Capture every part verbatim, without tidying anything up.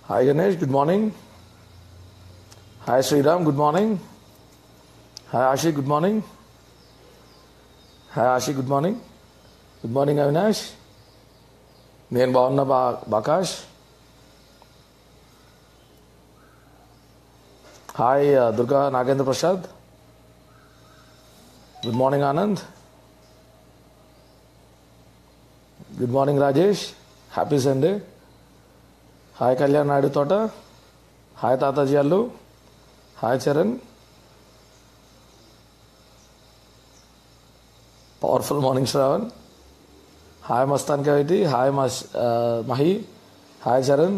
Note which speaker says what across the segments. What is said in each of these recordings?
Speaker 1: Hi Ganesh, good morning. Hi Sriram, good morning. Hi Ashi, good morning. Hi Ashi, good morning. Good morning Avinash. నేను బాగున్నా బా బాకాష్. Hi Durga Nagendra Prasad. Good morning Anand. Good morning Rajesh. Happy Sunday. Hi Kalyan Naidu Thota. Hi Tataji Allu. Hi Charan. Powerful morning Shravan. Hi Mastan Kaviti. Hi మస్ Mahi. Hi Charan.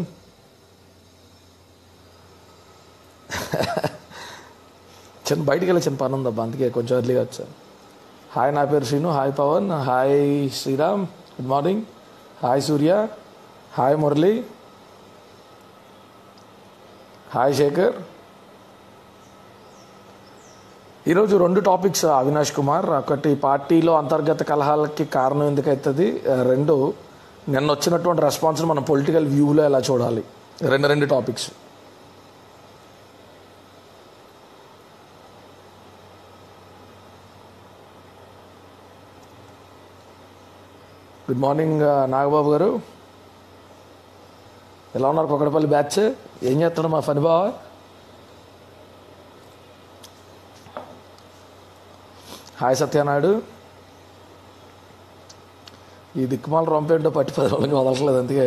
Speaker 1: చిన్న బయటికి వెళ్ళి చిన్న పని ఉందబ్బా, అందుకే కొంచెం ఎర్లీగా వచ్చాను. హాయ్ నా పేరు Srinu. Hi Pavan. Hi Sriram, good morning. Hi Surya. Hi Murali. Hi Shekhar. ఈరోజు రెండు టాపిక్స్ అవినాష్ కుమార్. ఒకటి పార్టీలో అంతర్గత కలహాలకి కారణం ఎందుకవుతుంది, రెండు నిన్న వచ్చినటువంటి రెస్పాన్స్ మనం పొలిటికల్ వ్యూలో ఎలా చూడాలి. రెండు రెండు టాపిక్స్. గుడ్ మార్నింగ్ నాగబాబు గారు. ఎలా ఉన్నారు కొకడపల్లి బ్యాచ్? ఏం చేస్తాడు మా ఫని బావ? హాయ్ సత్యనాయుడు. ఈ దిక్కుమాల రొంపేంటో పట్టి పది రోజులకి వదలట్లేదు, అందుకే.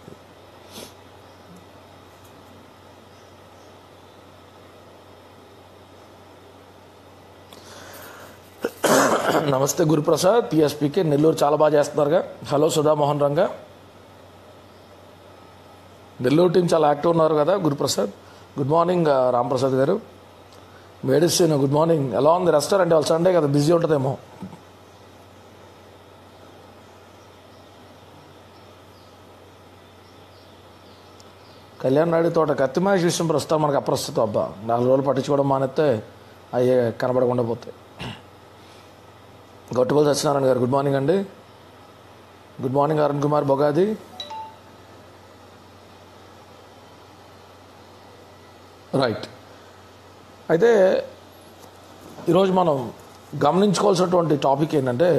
Speaker 1: నమస్తే గురుప్రసాద్ పిఎస్పీకే నెల్లూరు. చాలా బాగా చేస్తున్నారుగా. హలో సుధామోహన్ రంగా. నెల్లూరు టీం చాలా యాక్టివ్ ఉన్నారు కదా Guruprasad. Good morning Ramprasad garu. Medicine good morning. ఎలా ఉంది రెస్టారెంట్? వాళ్ళు సండే కదా, బిజీ ఉంటుందేమో. కళ్యాణ్ నాయుడు తోట కత్తిమాష విషయం ప్రస్తుతం మనకు అప్రస్తుతం. అబ్బా, నాలుగు రోజులు పట్టించుకోవడం మానేస్తే అయ్యే కనబడకుండా పోతాయి. గొట్టుబల్ సత్యనారాయణ గారు గుడ్ మార్నింగ్ అండి. Good morning Arun Kumar Bogadi. Right. అయితే ఈరోజు మనం గమనించుకోవాల్సినటువంటి టాపిక్ ఏంటంటే,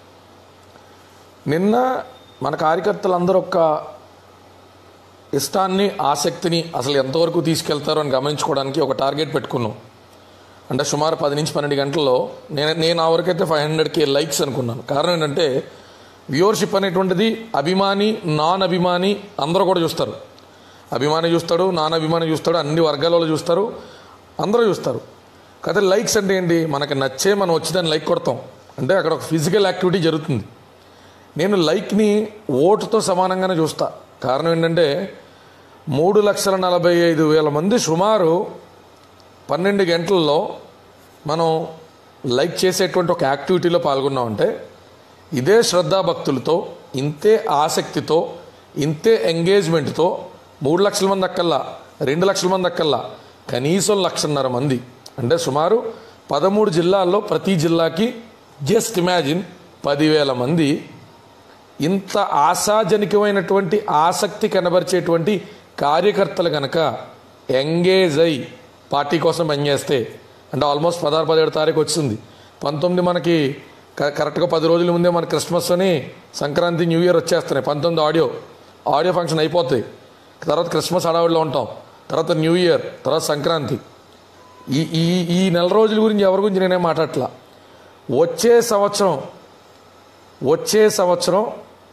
Speaker 1: నిన్న మన కార్యకర్తలందరూ ఒక్క ఇష్టాన్ని ఆసక్తిని అసలు ఎంతవరకు తీసుకెళ్తారో అని గమనించుకోవడానికి ఒక టార్గెట్ పెట్టుకున్నాం. అంటే సుమారు పది నుంచి పన్నెండు గంటల్లో నేను నేను ఆ వరకైతే ఫైవ్ హండ్రెడ్ కే లైక్స్ అనుకున్నాను. కారణం ఏంటంటే వ్యూవర్షిప్ అనేటువంటిది అభిమాని నాన్ అభిమాని అందరూ కూడా చూస్తారు. అభిమాని చూస్తాడు, నాన్ అభిమాని చూస్తాడు, అన్ని వర్గాల వాళ్ళు చూస్తారు, అందరూ చూస్తారు. కాకపోతే లైక్స్ అంటే ఏంటి, మనకి నచ్చే మనం వచ్చి దాన్ని లైక్ కొడతాం. అంటే అక్కడ ఒక ఫిజికల్ యాక్టివిటీ జరుగుతుంది. నేను లైక్ని ఓటుతో సమానంగానే చూస్తా. కారణం ఏంటంటే మూడు లక్షల నలభై ఐదు వేల మంది సుమారు పన్నెండు గంటల్లో మనం లైక్ చేసేటువంటి ఒక యాక్టివిటీలో పాల్గొన్నామంటే ఇదే శ్రద్ధాభక్తులతో, ఇంతే ఆసక్తితో, ఇంతే ఎంగేజ్మెంట్తో మూడు లక్షల మంది అక్కల్లా రెండు లక్షల మంది అక్కల్లా కనీసం లక్షన్నర మంది, అంటే సుమారు పదమూడు జిల్లాల్లో ప్రతి జిల్లాకి జస్ట్ ఇమాజిన్ పదివేల మంది ఇంత ఆశాజనకమైనటువంటి ఆసక్తి కనబరిచేటువంటి కార్యకర్తలు కనుక ఎంగేజ్ అయి పార్టీ కోసం పనిచేస్తే, అంటే ఆల్మోస్ట్ పదహారు పదిహేడు తారీఖు వచ్చింది. పంతొమ్మిది మనకి కరెక్ట్గా పది రోజుల ముందే మన క్రిస్మస్ అని సంక్రాంతి న్యూ ఇయర్ వచ్చేస్తున్నాయి. పంతొమ్మిది ఆడియో ఆడియో ఫంక్షన్ అయిపోతాయి. తర్వాత క్రిస్మస్ హడావుడిలో ఉంటాం, తర్వాత న్యూ ఇయర్, తర్వాత సంక్రాంతి. ఈ ఈ ఈ నెల రోజుల గురించి ఎవరి గురించి నేనేం మాట్లాడట్లా. వచ్చే సంవత్సరం వచ్చే సంవత్సరం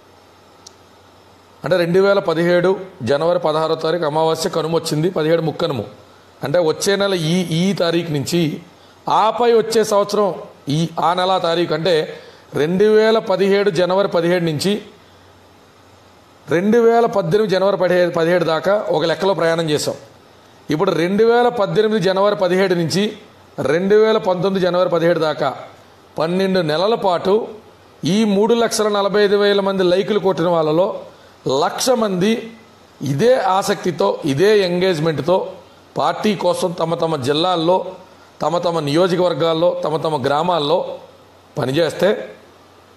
Speaker 1: అంటే రెండు వేల పదిహేడు జనవరి పదహారో తారీఖు అమావాస్య కనుమ వచ్చింది, పదిహేడు ముక్కనుము. అంటే వచ్చే నెల ఈ ఈ తారీఖు నుంచి ఆపై వచ్చే సంవత్సరం ఈ ఆ నెల తారీఖు అంటే రెండు వేల పదిహేడు జనవరి పదిహేడు నుంచి రెండు వేల పద్దెనిమిది జనవరి పదిహేడు పదిహేడు దాకా ఒక లెక్కలో ప్రయాణం చేసాం. ఇప్పుడు రెండు వేల పద్దెనిమిది జనవరి పదిహేడు నుంచి రెండు వేల పంతొమ్మిది జనవరి పదిహేడు దాకా పన్నెండు నెలల పాటు ఈ మూడు లక్షల నలభై ఐదు వేల మంది లైకులు కొట్టిన వాళ్ళలో లక్ష మంది ఇదే ఆసక్తితో, ఇదే ఎంగేజ్మెంట్తో పార్టీ కోసం తమ తమ జిల్లాల్లో, తమ తమ నియోజకవర్గాల్లో, తమ తమ గ్రామాల్లో పనిచేస్తే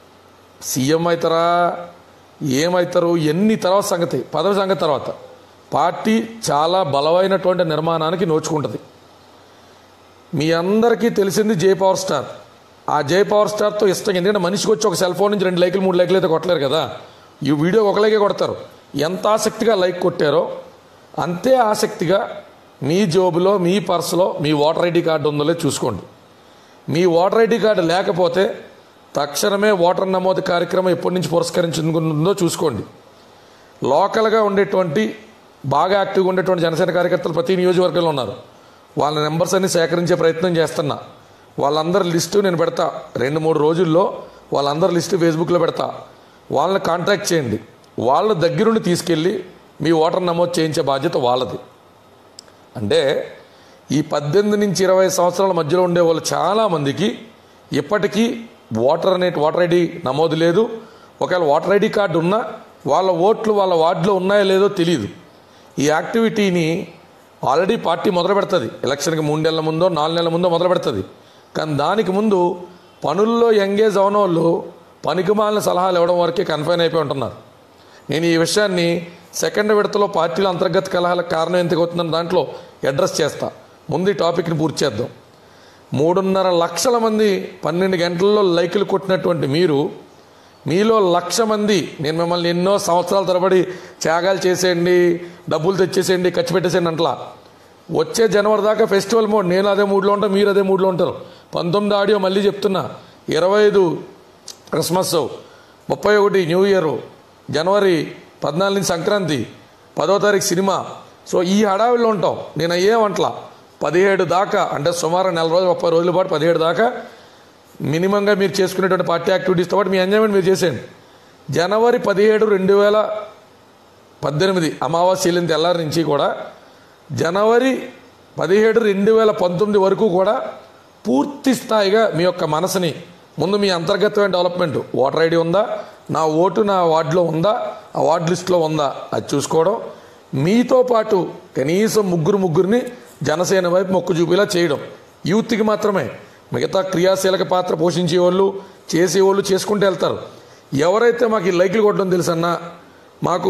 Speaker 1: సీఎం అవుతారా, ఏమవుతారు, ఎన్ని తర్వాత సంగతి, పదవి సంగతి తర్వాత పార్టీ చాలా బలమైనటువంటి నిర్మాణానికి నోచుకుంటుంది. మీ అందరికీ తెలిసింది జై పవర్ స్టార్. ఆ జై పవర్ స్టార్తో ఇష్టం, ఎందుకంటే మనిషికి వచ్చి ఒక సెల్ ఫోన్ నుంచి రెండు లైకులు మూడు లైకులు అయితే కొట్టలేరు కదా. ఈ వీడియో ఒక లైకే కొడతారు. ఎంత ఆసక్తిగా లైక్ కొట్టారో అంతే ఆసక్తిగా మీ జోబులో మీ పర్సులో మీ ఓటర్ ఐడి కార్డు ఉందో లేదో చూసుకోండి. మీ ఓటర్ ఐడి కార్డు లేకపోతే తక్షణమే ఓటర్ నమోదు కార్యక్రమం ఎప్పటి నుంచి పురస్కరించుకుంటుందో చూసుకోండి. లోకల్గా ఉండేటువంటి బాగా యాక్టివ్గా ఉండేటువంటి జనసేన కార్యకర్తలు ప్రతి నియోజకవర్గంలో ఉన్నారు. వాళ్ళ నెంబర్స్ అన్ని సేకరించే ప్రయత్నం చేస్తున్నా. వాళ్ళందరి లిస్టు నేను పెడతా. రెండు మూడు రోజుల్లో వాళ్ళందరి లిస్టు ఫేస్బుక్లో పెడతా. వాళ్ళని కాంటాక్ట్ చేయండి. వాళ్ళ దగ్గరుండి తీసుకెళ్ళి మీ ఓటర్ నమోదు చేయించే బాధ్యత వాళ్ళది. అంటే ఈ పద్దెనిమిది నుంచి ఇరవై సంవత్సరాల మధ్యలో ఉండే వాళ్ళు చాలామందికి ఇప్పటికీ ఓటర్ అనే ఓటర్ ఐడి నమోదు లేదు. ఒకవేళ ఓటర్ ఐడి కార్డు ఉన్నా వాళ్ళ ఓట్లు వాళ్ళ వార్డులో ఉన్నాయో లేదో తెలియదు. ఈ యాక్టివిటీని ఆల్రెడీ పార్టీ మొదలు పెడుతుంది. ఎలక్షన్కి మూడు నెలల ముందో నాలుగు నెలల ముందో మొదలు పెడుతుంది. కానీ దానికి ముందు పనుల్లో ఎంగేజ్ అవన వాళ్ళు పనికిమాలిన సలహాలు ఇవ్వడం వరకే కన్ఫైన్ అయిపోయి ఉంటున్నారు. నేను ఈ విషయాన్ని సెకండ్ విడతలో పార్టీల అంతర్గత కలహాలకు కారణం ఎందుకు అవుతుందని దాంట్లో అడ్రస్ చేస్తా. ముందు ఈ టాపిక్ని పూర్తి చేద్దాం. మూడున్నర లక్షల మంది పన్నెండు గంటల్లో లైకులు కొట్టినటువంటి మీరు, మీలో లక్ష మంది నేను మిమ్మల్ని ఎన్నో సంవత్సరాల తరబడి త్యాగాలు చేసేయండి, డబ్బులు తెచ్చేసేయండి, ఖర్చు పెట్టేసేయండి అంటలా. వచ్చే జనవరి దాకా ఫెస్టివల్ మోడ్. నేను అదే మూడ్లో ఉంటాను, మీరు అదే మూడ్లో ఉంటారు. పంతొమ్మిది ఆడియో మళ్ళీ చెప్తున్నా. ఇరవై ఐదు క్రిస్మస్, ముప్పై ఒకటి న్యూ ఇయర్, జనవరి పద్నాలుగు నుంచి సంక్రాంతి, పదో తారీఖు సినిమా. సో ఈ హడావిల్లో ఉంటాం. నేను ఏమంటలా పదిహేడు దాకా, అంటే సుమారు నెల రోజులు ముప్పై రోజుల పాటు పదిహేడు దాకా మినిమంగా మీరు చేసుకునేటువంటి పార్టీ యాక్టివిటీస్తో పాటు మీ ఎంజాయ్మెంట్ మీరు చేసేయండి. జనవరి పదిహేడు రెండు వేల పద్దెనిమిది అమావాస్య వెళ్ళిన తెల్లారి నుంచి కూడా జనవరి పదిహేడు రెండు వేల పంతొమ్మిది వరకు కూడా పూర్తి స్థాయిగా మీ యొక్క మనసుని ముందు మీ అంతర్గతమైన డెవలప్మెంట్, ఓటర్ ఐడి ఉందా, నా ఓటు నా వార్డులో ఉందా, ఆ వార్డు లిస్టులో ఉందా, అది చూసుకోవడం. మీతో పాటు కనీసం ముగ్గురు ముగ్గురిని జనసేన వైపు మొక్కు చూపేలా చేయడం. యూత్కి మాత్రమే. మిగతా క్రియాశీలక పాత్ర పోషించేవాళ్ళు చేసేవాళ్ళు చేసుకుంటూ వెళ్తారు. ఎవరైతే మాకు ఈ లైకులు కొట్టడం తెలుసన్నా, మాకు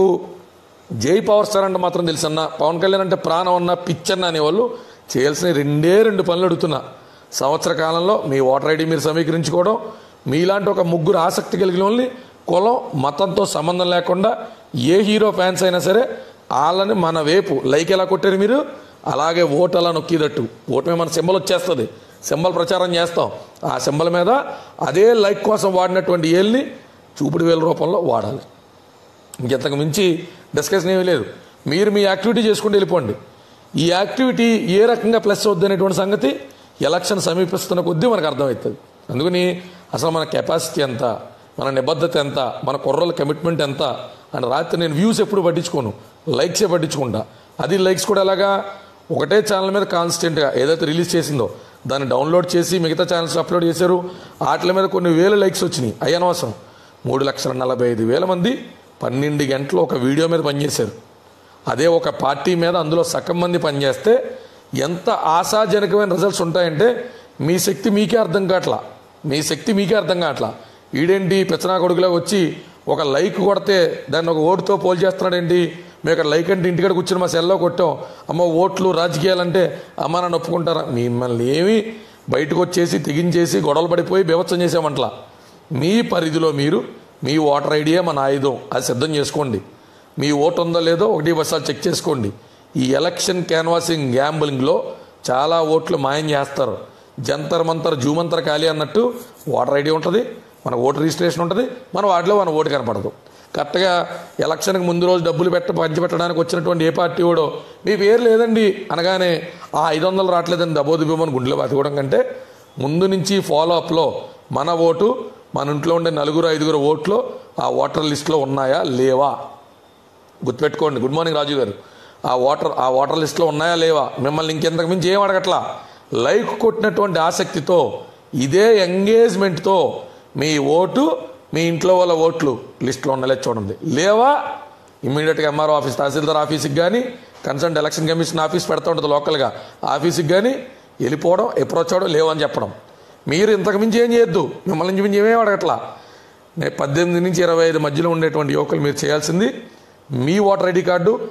Speaker 1: జై పవర్ స్టార్ అంటే మాత్రం తెలుసన్నా, పవన్ కళ్యాణ్ అంటే ప్రాణం అన్న పిచ్చన్న అనేవాళ్ళు చేయాల్సిన రెండే రెండు పనులు అడుగుతున్నా. సంవత్సర కాలంలో మీ ఓటర్ ఐడి మీరు సమీకరించుకోవడం, మీలాంటి ఒక ముగ్గురు ఆసక్తి కలిగిన వాళ్ళని కులం మతంతో సంబంధం లేకుండా ఏ హీరో ఫ్యాన్స్ అయినా సరే వాళ్ళని మన వైపు లైక్ ఎలా కొట్టారు మీరు, అలాగే ఓటు అలా నొక్కిదట్టు. ఓటు మీద మన సింబల్ వచ్చేస్తుంది, సింబల్ ప్రచారం చేస్తాం. ఆ సింబల్ మీద అదే లైక్ కోసం వాడినటువంటి ఏళ్ళని చూపుడు వేల రూపంలో వాడాలి. ఇంకెంతకు మించి డిస్కషన్ ఏమీ లేదు. మీరు మీ యాక్టివిటీ చేసుకుంటూ వెళ్ళిపోండి. ఈ యాక్టివిటీ ఏ రకంగా ప్లస్ అవుద్ది అనేటువంటి సంగతి ఎలక్షన్ సమీపిస్తున్న కొద్దీ మనకు అర్థమవుతుంది. అందుకని అసలు మన కెపాసిటీ ఎంత, మన నిబద్ధత ఎంత, మన కుర్రోళ్ళ కమిట్మెంట్ ఎంత అని రాత్రి నేను వ్యూస్ ఎప్పుడు పట్టించుకోను, లైక్సే పట్టించుకుంటా. అది లైక్స్ కూడా ఎలాగా, ఒకటే ఛానల్ మీద కాన్స్టెంట్గా ఏదైతే రిలీజ్ చేసిందో దాన్ని డౌన్లోడ్ చేసి మిగతా ఛానల్స్ అప్లోడ్ చేశారు. వాటి మీద కొన్ని వేల లైక్స్ వచ్చినాయి. అయ్యనవసరం. మూడు లక్షల నలభై ఐదు వేల మంది పన్నెండు గంటలు ఒక వీడియో మీద పనిచేశారు. అదే ఒక పార్టీ మీద అందులో సగం మంది పనిచేస్తే ఎంత ఆశాజనకమైన రిజల్ట్స్ ఉంటాయంటే మీ శక్తి మీకే అర్థం కావట్లా. మీ శక్తి మీకే అర్థం కావట్లా. ఈడేంటి పెచ్చనా కొడుకులా వచ్చి ఒక లైక్ కొడితే దాన్ని ఒక ఓటుతో పోల్ చేస్తున్నాడేంటి, మేము ఇక్కడ లైక్ అంటే ఇంటికాడ కూర్చొని మా సెల్లో కొట్టాం, అమ్మ ఓట్లు రాజకీయాలంటే అమ్మ నన్ను ఒప్పుకుంటారా? మిమ్మల్ని ఏమి బయటకు వచ్చేసి తెగించేసి గొడవలు పడిపోయి బీభత్సం చేసామంటలా. మీ పరిధిలో మీరు మీ ఓటర్ ఐడియే మన ఆయుధం, అది సిద్ధం చేసుకోండి. మీ ఓటు ఉందో లేదో ఒకటి బస్సాలు చెక్ చేసుకోండి. ఈ ఎలక్షన్ క్యాన్వాసింగ్ గ్యాంబులింగ్లో చాలా ఓట్లు మాయం చేస్తారు. జంతర్ మంతర్ జూమంతర్ ఖాళీ అన్నట్టు ఓటర్ ఐడి ఉంటుంది, మన ఓటర్ రిజిస్ట్రేషన్ ఉంటుంది, మన వాటిలో మన ఓటు కనపడదు. కరెక్ట్గా ఎలక్షన్కి ముందు రోజు డబ్బులు పెట్ట పంచిపెట్టడానికి వచ్చినటువంటి ఏ పార్టీ ఓడో మీ పేరు లేదండి అనగానే ఆ ఐదు వందలు రావట్లేదని దబోదిబోమని గుండెలో బతికోవడం కంటే ముందు నుంచి ఫాలో అప్లో మన ఓటు మన ఇంట్లో ఉండే నలుగురు ఐదుగురు ఓట్లు ఆ ఓటర్ లిస్టులో ఉన్నాయా లేవా గుర్తుపెట్టుకోండి. గుడ్ మార్నింగ్ రాజు గారు. ఆ ఓటర్ ఆ ఓటర్ లిస్టులో ఉన్నాయా లేవా, మిమ్మల్ని ఇంకెంతకు మించి ఏం అడగట్లా. లైక్ కొట్టినటువంటి ఆసక్తితో ఇదే ఎంగేజ్మెంట్తో మీ ఓటు మీ ఇంట్లో వాళ్ళ ఓట్లు లిస్టులో ఉండలేదు చూడండి. లేవా ఇమ్మీడియట్గా ఎంఆర్ఓ ఆఫీస్, తహసీల్దార్ ఆఫీస్కి కానీ కన్సర్న్ ఎలక్షన్ కమిషన్ ఆఫీస్ పెడతా ఉంటుంది లోకల్గా, ఆఫీస్కి కానీ వెళ్ళిపోవడం, అప్రోచ్ అవ్వడం, లేవని చెప్పడం. మీరు ఇంతకు మించి ఏం చేయొద్దు, మిమ్మల్ని నుంచి మించి ఏమేమి అడగట్లా. పద్దెనిమిది నుంచి ఇరవై ఐదు మధ్యలో ఉండేటువంటి యువకులు మీరు చేయాల్సింది మీ ఓటర్ ఐడి కార్డు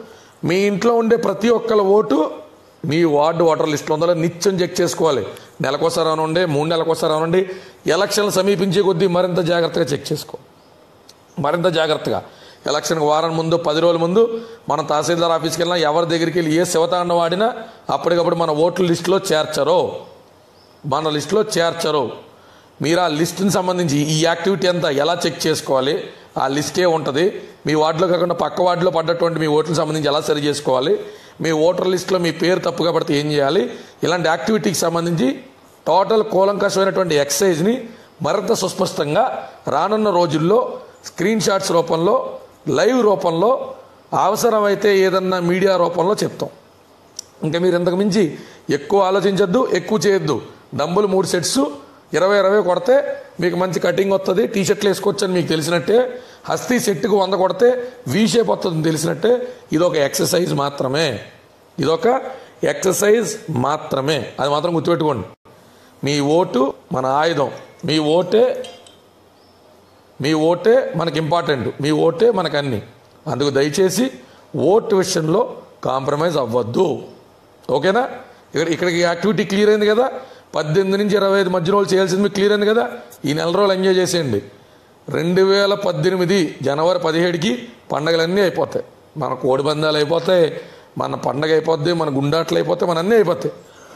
Speaker 1: మీ ఇంట్లో ఉండే ప్రతి ఒక్కళ్ళ ఓటు మీ వార్డు ఓటర్ లిస్టులో ఉందో నిత్యం చెక్ చేసుకోవాలి. నెలకోసారి అవనండి, మూడు నెలకోసారి అవనండి, ఎలక్షన్లు సమీపించే కొద్దీ మరింత జాగ్రత్తగా చెక్ చేసుకో, మరింత జాగ్రత్తగా. ఎలక్షన్కి వారం ముందు, పది రోజుల ముందు మనం తహసీల్దార్ ఆఫీస్కి వెళ్ళినా, ఎవరి దగ్గరికి వెళ్ళి ఏ శివతాండం వాడినా అప్పటికప్పుడు మన ఓట్ల లిస్టులో చేర్చరు, మన లిస్టులో చేర్చరు. మీరు ఆ లిస్టుని సంబంధించి ఈ యాక్టివిటీ అంతా ఎలా చెక్ చేసుకోవాలి, ఆ లిస్టే ఉంటుంది. మీ వార్డులో కాకుండా పక్క వార్డులో పడ్డటువంటి మీ ఓట్లకు సంబంధించి ఎలా సరి చేసుకోవాలి, మీ ఓటర్ లిస్టులో మీ పేరు తప్పుగా పడితే ఏం చేయాలి, ఇలాంటి యాక్టివిటీకి సంబంధించి టోటల్ కూలంకషమైనటువంటి ఎక్సర్సైజ్ని మరింత సుస్పష్టంగా రానున్న రోజుల్లో స్క్రీన్ షాట్స్ రూపంలో, లైవ్ రూపంలో, అవసరమైతే ఏదన్నా మీడియా రూపంలో చెప్తాం. ఇంకా మీరు ఇంతకు మించి ఎక్కువ ఆలోచించొద్దు, ఎక్కువ చేయొద్దు. డంబులు మూడు సెట్స్ ఇరవై ఇరవై కొడితే మీకు మంచి కటింగ్ వస్తుంది, టీ షర్ట్లు వేసుకోవచ్చు అని మీకు తెలిసినట్టే. హస్తీ సెట్కు వంద కొడితే వీ షేప్ వస్తుందని తెలిసినట్టే. ఇదొక ఎక్సర్సైజ్ మాత్రమే, ఇదొక ఎక్సర్సైజ్ మాత్రమే. అది మాత్రం గుర్తుపెట్టుకోండి. మీ ఓటు మన ఆయుధం, మీ ఓటే మీ ఓటే మనకి ఇంపార్టెంట్, మీ ఓటే మనకు అన్ని. అందుకు దయచేసి ఓటు విషయంలో కాంప్రమైజ్ అవ్వద్దు. ఓకేనా? ఇక్కడ ఇక్కడికి యాక్టివిటీ క్లియర్ అయింది కదా. పద్దెనిమిది నుంచి ఇరవై ఐదు మధ్య రోజులు చేయాల్సింది మీకు క్లియర్ అయింది కదా. ఈ నెల రోజులు ఎంజాయ్ చేసేయండి. రెండు వేల పద్దెనిమిది జనవరి పదిహేడుకి పండగలన్నీ అయిపోతాయి. మన కోడి పందాలు అయిపోతాయి, మన పండగ అయిపోద్ది, మన గుండాట్లు అయిపోతాయి, మన అన్నీ అయిపోతాయి.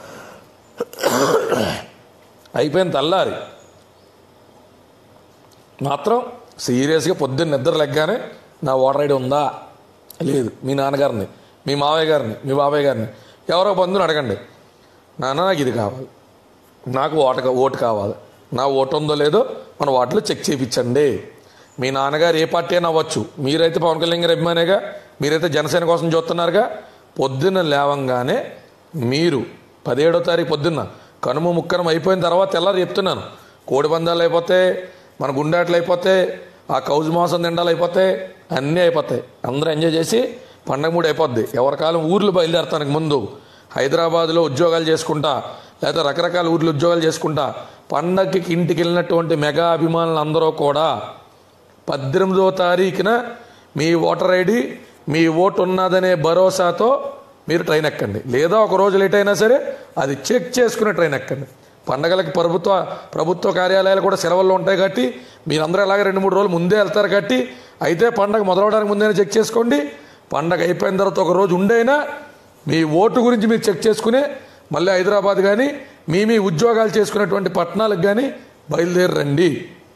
Speaker 1: అయిపోయిన తెల్లారి మాత్రం సీరియస్గా పొద్దున్న నిద్ర లెగ్గానే నా ఓటర్ ఐడి ఉందా లేదు, మీ నాన్నగారిని, మీ మావయ్య గారిని, మీ బాబాయ్ గారిని, ఎవరో బంధువుని అడగండి. నాన్న నాకు ఇది కావాలి, నాకు ఓటు ఓటు కావాలి, నా ఓటు ఉందో లేదో మన వాటిలో చెక్ చేయించండి. మీ నాన్నగారు ఏ పార్టీ అయినా అవ్వచ్చు, మీరైతే పవన్ కళ్యాణ్ గారి అభిమానేగా, మీరైతే జనసేన కోసం చూస్తున్నారుగా. పొద్దున్న లేవంగానే మీరు పదిహేడో తారీఖు పొద్దున్న కనుమ ముక్కరం అయిపోయిన తర్వాత తెల్లారి చెప్తున్నాను, కోడి పందాలు అయిపోతే, మన గుండాట్లు అయిపోతే, ఆ కౌజు మాంసం తిండాలు అయిపోతే, అన్నీ అయిపోతాయి. అందరూ ఎంజాయ్ చేసి పండగ మూడు అయిపోద్ది. ఎవరి కాలం ఊర్లు బయలుదేరతానికి ముందు హైదరాబాద్లో ఉద్యోగాలు చేసుకుంటా, లేదా రకరకాల ఊర్లు ఉద్యోగాలు చేసుకుంటా పండగకి ఇంటికి వెళ్ళినటువంటి మెగా అభిమానులు అందరూ కూడా పద్దెనిమిదో తారీఖున మీ ఓటర్ ఐడి, మీ ఓటు ఉన్నదనే భరోసాతో మీరు ట్రైన్ ఎక్కండి. లేదా ఒక రోజు లేట్ అయినా సరే అది చెక్ చేసుకునే ట్రైన్ ఎక్కండి. పండగలకి ప్రభుత్వ ప్రభుత్వ కార్యాలయాలు కూడా సెలవుల్లో ఉంటాయి కాబట్టి మీరందరూ అలాగే రెండు మూడు రోజులు ముందే వెళ్తారు కాబట్టి, అయితే పండగ మొదలవడానికి ముందే చెక్ చేసుకోండి. పండగ అయిపోయిన తర్వాత ఒక రోజు ఉండైనా మీ ఓటు గురించి మీరు చెక్ చేసుకుని మళ్ళీ హైదరాబాద్ కానీ మీ మీ ఉద్యోగాలు చేసుకునేటువంటి పట్టణాలకు కానీ బయలుదేరండి.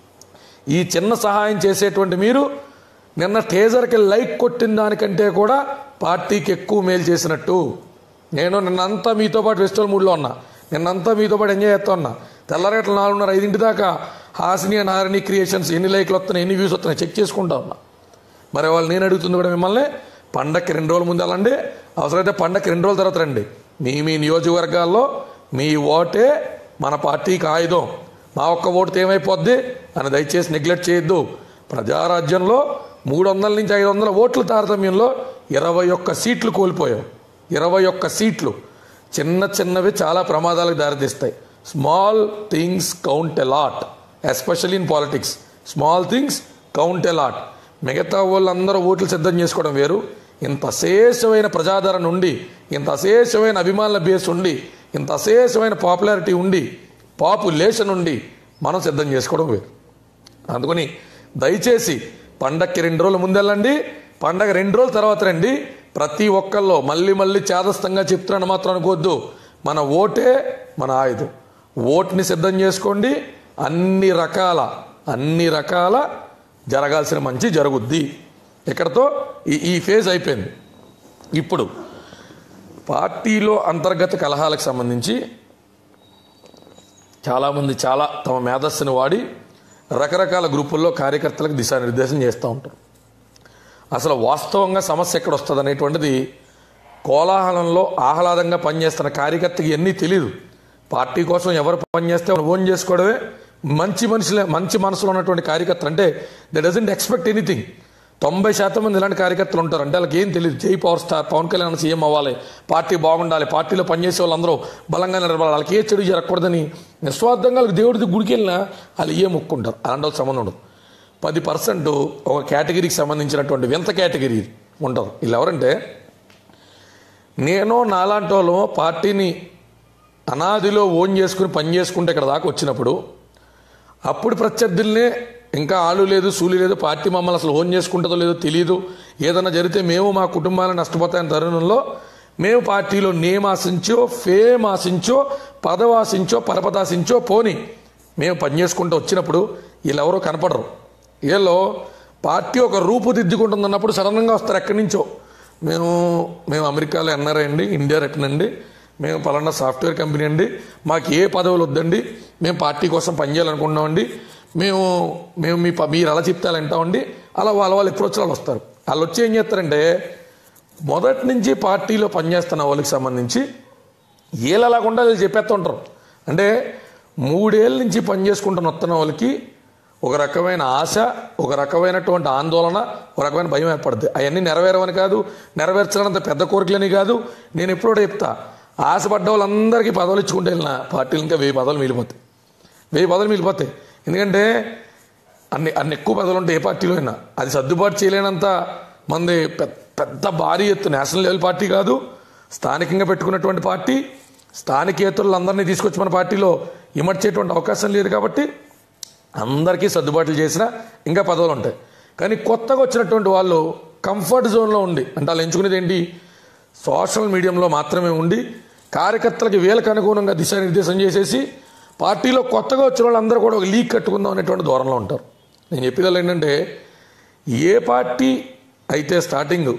Speaker 1: ఈ చిన్న సహాయం చేసేటువంటి మీరు నిన్న టేజర్కి లైక్ కొట్టిన దానికంటే కూడా పార్టీకి ఎక్కువ మేలు చేసినట్టు. నేను నిన్నంతా మీతో పాటు ఫెస్టివల్ మూడ్లో ఉన్నా, నిన్నంతా మీతో పాటు ఎంజాయ్ చేస్తా ఉన్నా. తెల్లరేట్ల నాలుగున్నర ఐదింటి దాకా హాసిని అండ్ హారిని క్రియేషన్స్ ఎన్ని లైక్లు వస్తున్నాయి, ఎన్ని వ్యూస్ వస్తున్నాయి చెక్ చేసుకుంటా ఉన్నా. మరి వాళ్ళు నేను అడుగుతుంది కూడా మిమ్మల్ని, పండగకి రెండు రోజుల ముందు వెళ్ళండి, అవసరమైతే పండగకి రెండు రోజుల తర్వాత రండి. మీ మీ నియోజకవర్గాల్లో మీ ఓటే మన పార్టీకి ఆయుధం. మా ఒక్క ఓటుతో ఏమైపోద్ది అని దయచేసి నెగ్లెక్ట్ చేయొద్దు. ప్రజారాజ్యంలో మూడు వందల నుంచి ఐదు వందల ఓట్ల తారతమ్యంలో ఇరవై ఒక్క సీట్లు కోల్పోయాం. ఇరవై ఒక్క సీట్లు చిన్న చిన్నవి చాలా ప్రమాదాలకు దారితీస్తాయి. Small things count a lot, especially in politics. Small things count a lot. మిగతా వాళ్ళందరూ ఓట్లు సిద్ధం చేసుకోవడం వేరు, ఇంత అశేషమైన ప్రజాదరణ ఉండి, ఇంత అశేషమైన అభిమానుల బేస్ ఉండి, ఇంత అశేషమైన పాపులారిటీ ఉండి, పాపులేషన్ ఉండి మనం సిద్ధం చేసుకోవడం వేరు. అందుకని దయచేసి పండగకి రెండు రోజుల ముందెళ్ళండి, పండగ రెండు రోజుల తర్వాత రండి. ప్రతి ఒక్కళ్ళు మళ్ళీ మళ్ళీ చేదస్తంగా చెప్తున్నాను మాత్రం అనుకోవద్దు. మన ఓటే మన ఆయుధం. ఓటుని సిద్ధం చేసుకోండి. అన్ని రకాల అన్ని రకాల జరగాల్సిన మంచి జరుగుద్ది. ఇక్కడతో ఈ ఈ ఫేజ్ అయిపోయింది. ఇప్పుడు పార్టీలో అంతర్గత కలహాలకు సంబంధించి చాలామంది చాలా తమ మేధస్సును వాడి రకరకాల గ్రూపుల్లో కార్యకర్తలకు దిశానిర్దేశం చేస్తూ ఉంటారు. అసలు వాస్తవంగా సమస్య ఎక్కడ వస్తుంది అనేటువంటిది కోలాహలంలో ఆహ్లాదంగా పనిచేస్తున్న కార్యకర్తకి ఎన్ని తెలియదు. పార్టీ కోసం ఎవరు పనిచేస్తే ఓన్ చేసుకోవడమే మంచి మనుషులే. మంచి మనసులో ఉన్నటువంటి కార్యకర్తలు అంటే దే డజంట్ ఎక్స్పెక్ట్ ఎనీథింగ్. తొంభై శాతం మంది ఇలాంటి కార్యకర్తలు ఉంటారు. అంటే వాళ్ళకి ఏం తెలియదు. జై power star Pawan Kalyan CM అవ్వాలి, పార్టీ బాగుండాలి, పార్టీలో పనిచేసే వాళ్ళందరూ బలంగా నిలబడాలి, వాళ్ళకి ఏ చెడు జరగకూడదని నిస్వార్థంగా వాళ్ళకి దేవుడికి గుడికి వెళ్ళినా వాళ్ళు ఏ మొక్కుంటారు. అలాంటి వాళ్ళకి సంబంధం ఉండదు. పది పర్సెంట్ ఒక కేటగిరీకి సంబంధించినటువంటి వింత కేటగిరీ ఉంటారు. వీళ్ళు ఎవరంటే నేను నాలాంటి వాళ్ళు పార్టీని అనాదిలో ఓన్ చేసుకుని పని చేసుకుంటే ఇక్కడ దాకా వచ్చినప్పుడు అప్పుడు ప్రత్యర్థుల్నే ఇంకా ఆలు లేదు సూలి లేదు పార్టీ మమ్మల్ని అసలు ఓన్ చేసుకుంటుందో లేదో తెలియదు, ఏదైనా జరిగితే మేము మా కుటుంబాలను నష్టపోతాయని తరుణంలో మేము పార్టీలో నేమ్ ఆశించో ఫేమ్ ఆశించో పదవి ఆశించో పరపదాశించో పోని మేము పనిచేసుకుంటూ వచ్చినప్పుడు వీళ్ళెవరో కనపడరు. వీళ్ళు పార్టీ ఒక రూపుదిద్దుకుంటుందన్నప్పుడు సడన్గా వస్తారు ఎక్కడి నుంచో. మేము మేము అమెరికాలో ఎన్ఆర్ఐ అండి, ఇండియా రిటర్న్ అండి, మేము పలానా సాఫ్ట్వేర్ కంపెనీ అండి, మాకు ఏ పదవులు వద్దండి, మేము పార్టీ కోసం పనిచేయాలనుకుంటున్నామండి, మేము మేము మీ మీరు అలా చెప్తే వింటామండి, అలా వాళ్ళ వాళ్ళు ఎప్పుడు వచ్చి వాళ్ళు వస్తారు. వాళ్ళు వచ్చి ఏం చేస్తారంటే మొదటి నుంచి పార్టీలో పనిచేస్తున్న వాళ్ళకి సంబంధించి వీళ్ళు అలాగుండా వీళ్ళు చెప్పేస్తూ ఉంటారు. అంటే మూడేళ్ళ నుంచి పనిచేసుకుంటున్న వస్తున్న వాళ్ళకి ఒక రకమైన ఆశ, ఒక రకమైనటువంటి ఆందోళన, ఒక రకమైన భయం ఏర్పడుతుంది. అవన్నీ నెరవేరవని కాదు, నెరవేర్చాలంత పెద్ద కోరికలని కాదు. నేను ఎప్పుడో చెప్తా, ఆశపడ్డ వాళ్ళందరికీ పదవులు ఇచ్చుకుంటే వెళ్ళిన పార్టీలు ఇంకా వెయ్యి పదవులు మిగిలిపోతాయి, వెయ్యి పదవులు మిగిలిపోతాయి. ఎందుకంటే అన్ని అన్ని ఎక్కువ పదవులు ఉంటాయి ఏ పార్టీలో అయినా. అది సర్దుబాటు చేయలేనంత మంది పెద్ద పెద్ద భారీ ఎత్తు నేషనల్ లెవెల్ పార్టీ కాదు, స్థానికంగా పెట్టుకున్నటువంటి పార్టీ. స్థానికేతరులందరినీ తీసుకొచ్చి మన పార్టీలో ఇమర్చేటువంటి అవకాశం లేదు కాబట్టి అందరికీ సర్దుబాట్లు చేసినా ఇంకా పదవులు ఉంటాయి. కానీ కొత్తగా వచ్చినటువంటి వాళ్ళు కంఫర్ట్ జోన్లో ఉండి, అంటే వాళ్ళు ఎంచుకునేది ఏంటి, సోషల్ మీడియంలో మాత్రమే ఉండి కార్యకర్తలకి వీళ్ళకి అనుగుణంగా దిశానిర్దేశం చేసేసి పార్టీలో కొత్తగా వచ్చిన వాళ్ళందరూ కూడా ఒక లీక్ కట్టుకుందాం అనేటువంటి ధోరణిలో ఉంటారు. నేను చెప్పేది ఏంటంటే ఏ పార్టీ అయితే స్టార్టింగ్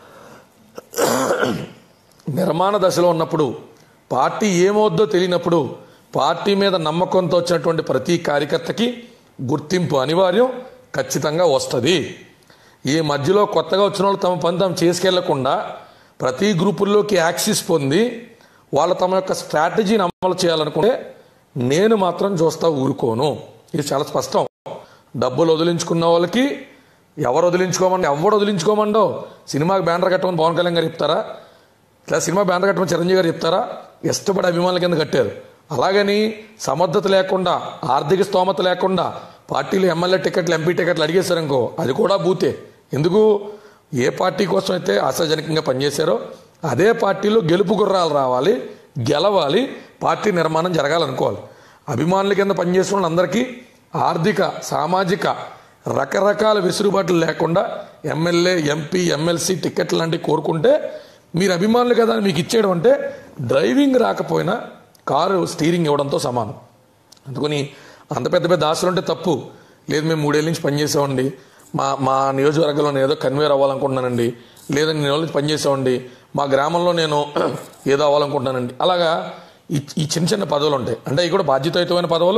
Speaker 1: నిర్మాణ దశలో ఉన్నప్పుడు పార్టీ ఏమవుద్దో తెలియనప్పుడు పార్టీ మీద నమ్మకంతో వచ్చినటువంటి ప్రతి కార్యకర్తకి గుర్తింపు అనివార్యం, ఖచ్చితంగా వస్తుంది. ఈ మధ్యలో కొత్తగా వచ్చిన వాళ్ళు తమ పని తాము చేసుకెళ్లకుండా ప్రతి గ్రూపుల్లోకి యాక్సెస్ పొంది వాళ్ళు తమ యొక్క స్ట్రాటజీని అమలు చేయాలనుకుంటే నేను మాత్రం చూస్తా ఊరుకోను. ఇది చాలా స్పష్టం. డబ్బులు వదిలించుకున్న వాళ్ళకి ఎవరు వదిలించుకోమండి, ఎవరు వదిలించుకోమండో. సినిమాకి బ్యానర్ కట్టమని పవన్ కళ్యాణ్ గారు చెప్తారా, ఇలా సినిమా బ్యానర్ కట్టమని చిరంజీవి గారు చెప్తారా? ఇష్టపడే అభిమానుల కింద కట్టారు. అలాగని సమర్థత లేకుండా, ఆర్థిక స్తోమత లేకుండా పార్టీలు ఎమ్మెల్యే టికెట్లు ఎంపీ టికెట్లు అడిగేశారనుకో, అది కూడా బూతే. ఎందుకు? ఏ పార్టీ కోసం అయితే ఆశాజనకంగా పనిచేశారో అదే పార్టీలో గెలుపు గుర్రాలు రావాలి, గెలవాలి, పార్టీ నిర్మాణం జరగాలనుకోవాలి. అభిమానుల కింద పనిచేసిన వాళ్ళందరికీ ఆర్థిక సామాజిక రకరకాల వెసులుబాట్లు లేకుండా ఎమ్మెల్యే ఎంపీ ఎమ్మెల్సీ టికెట్లు లాంటివి కోరుకుంటే మీరు అభిమానులు కదా మీకు ఇచ్చేయడం అంటే డ్రైవింగ్ రాకపోయినా కారు స్టీరింగ్ ఇవ్వడంతో సమానం. అందుకని అంత పెద్ద పెద్ద ఆశలు ఉంటే తప్పు లేదు. మేము మూడేళ్ళ నుంచి పనిచేసామండి, మా మా నియోజకవర్గంలో నేను ఏదో కన్వేర్ అవ్వాలనుకుంటున్నానండి, లేదా నేను ఏళ్ళ నుంచి పనిచేసామండి, మా గ్రామంలో నేను ఏదో అవ్వాలనుకుంటున్నానండి. అలాగా ఈ ఈ చిన్న చిన్న పదవులు ఉంటాయి. అంటే ఇవి కూడా బాధ్యతాయుతమైన పదవులు,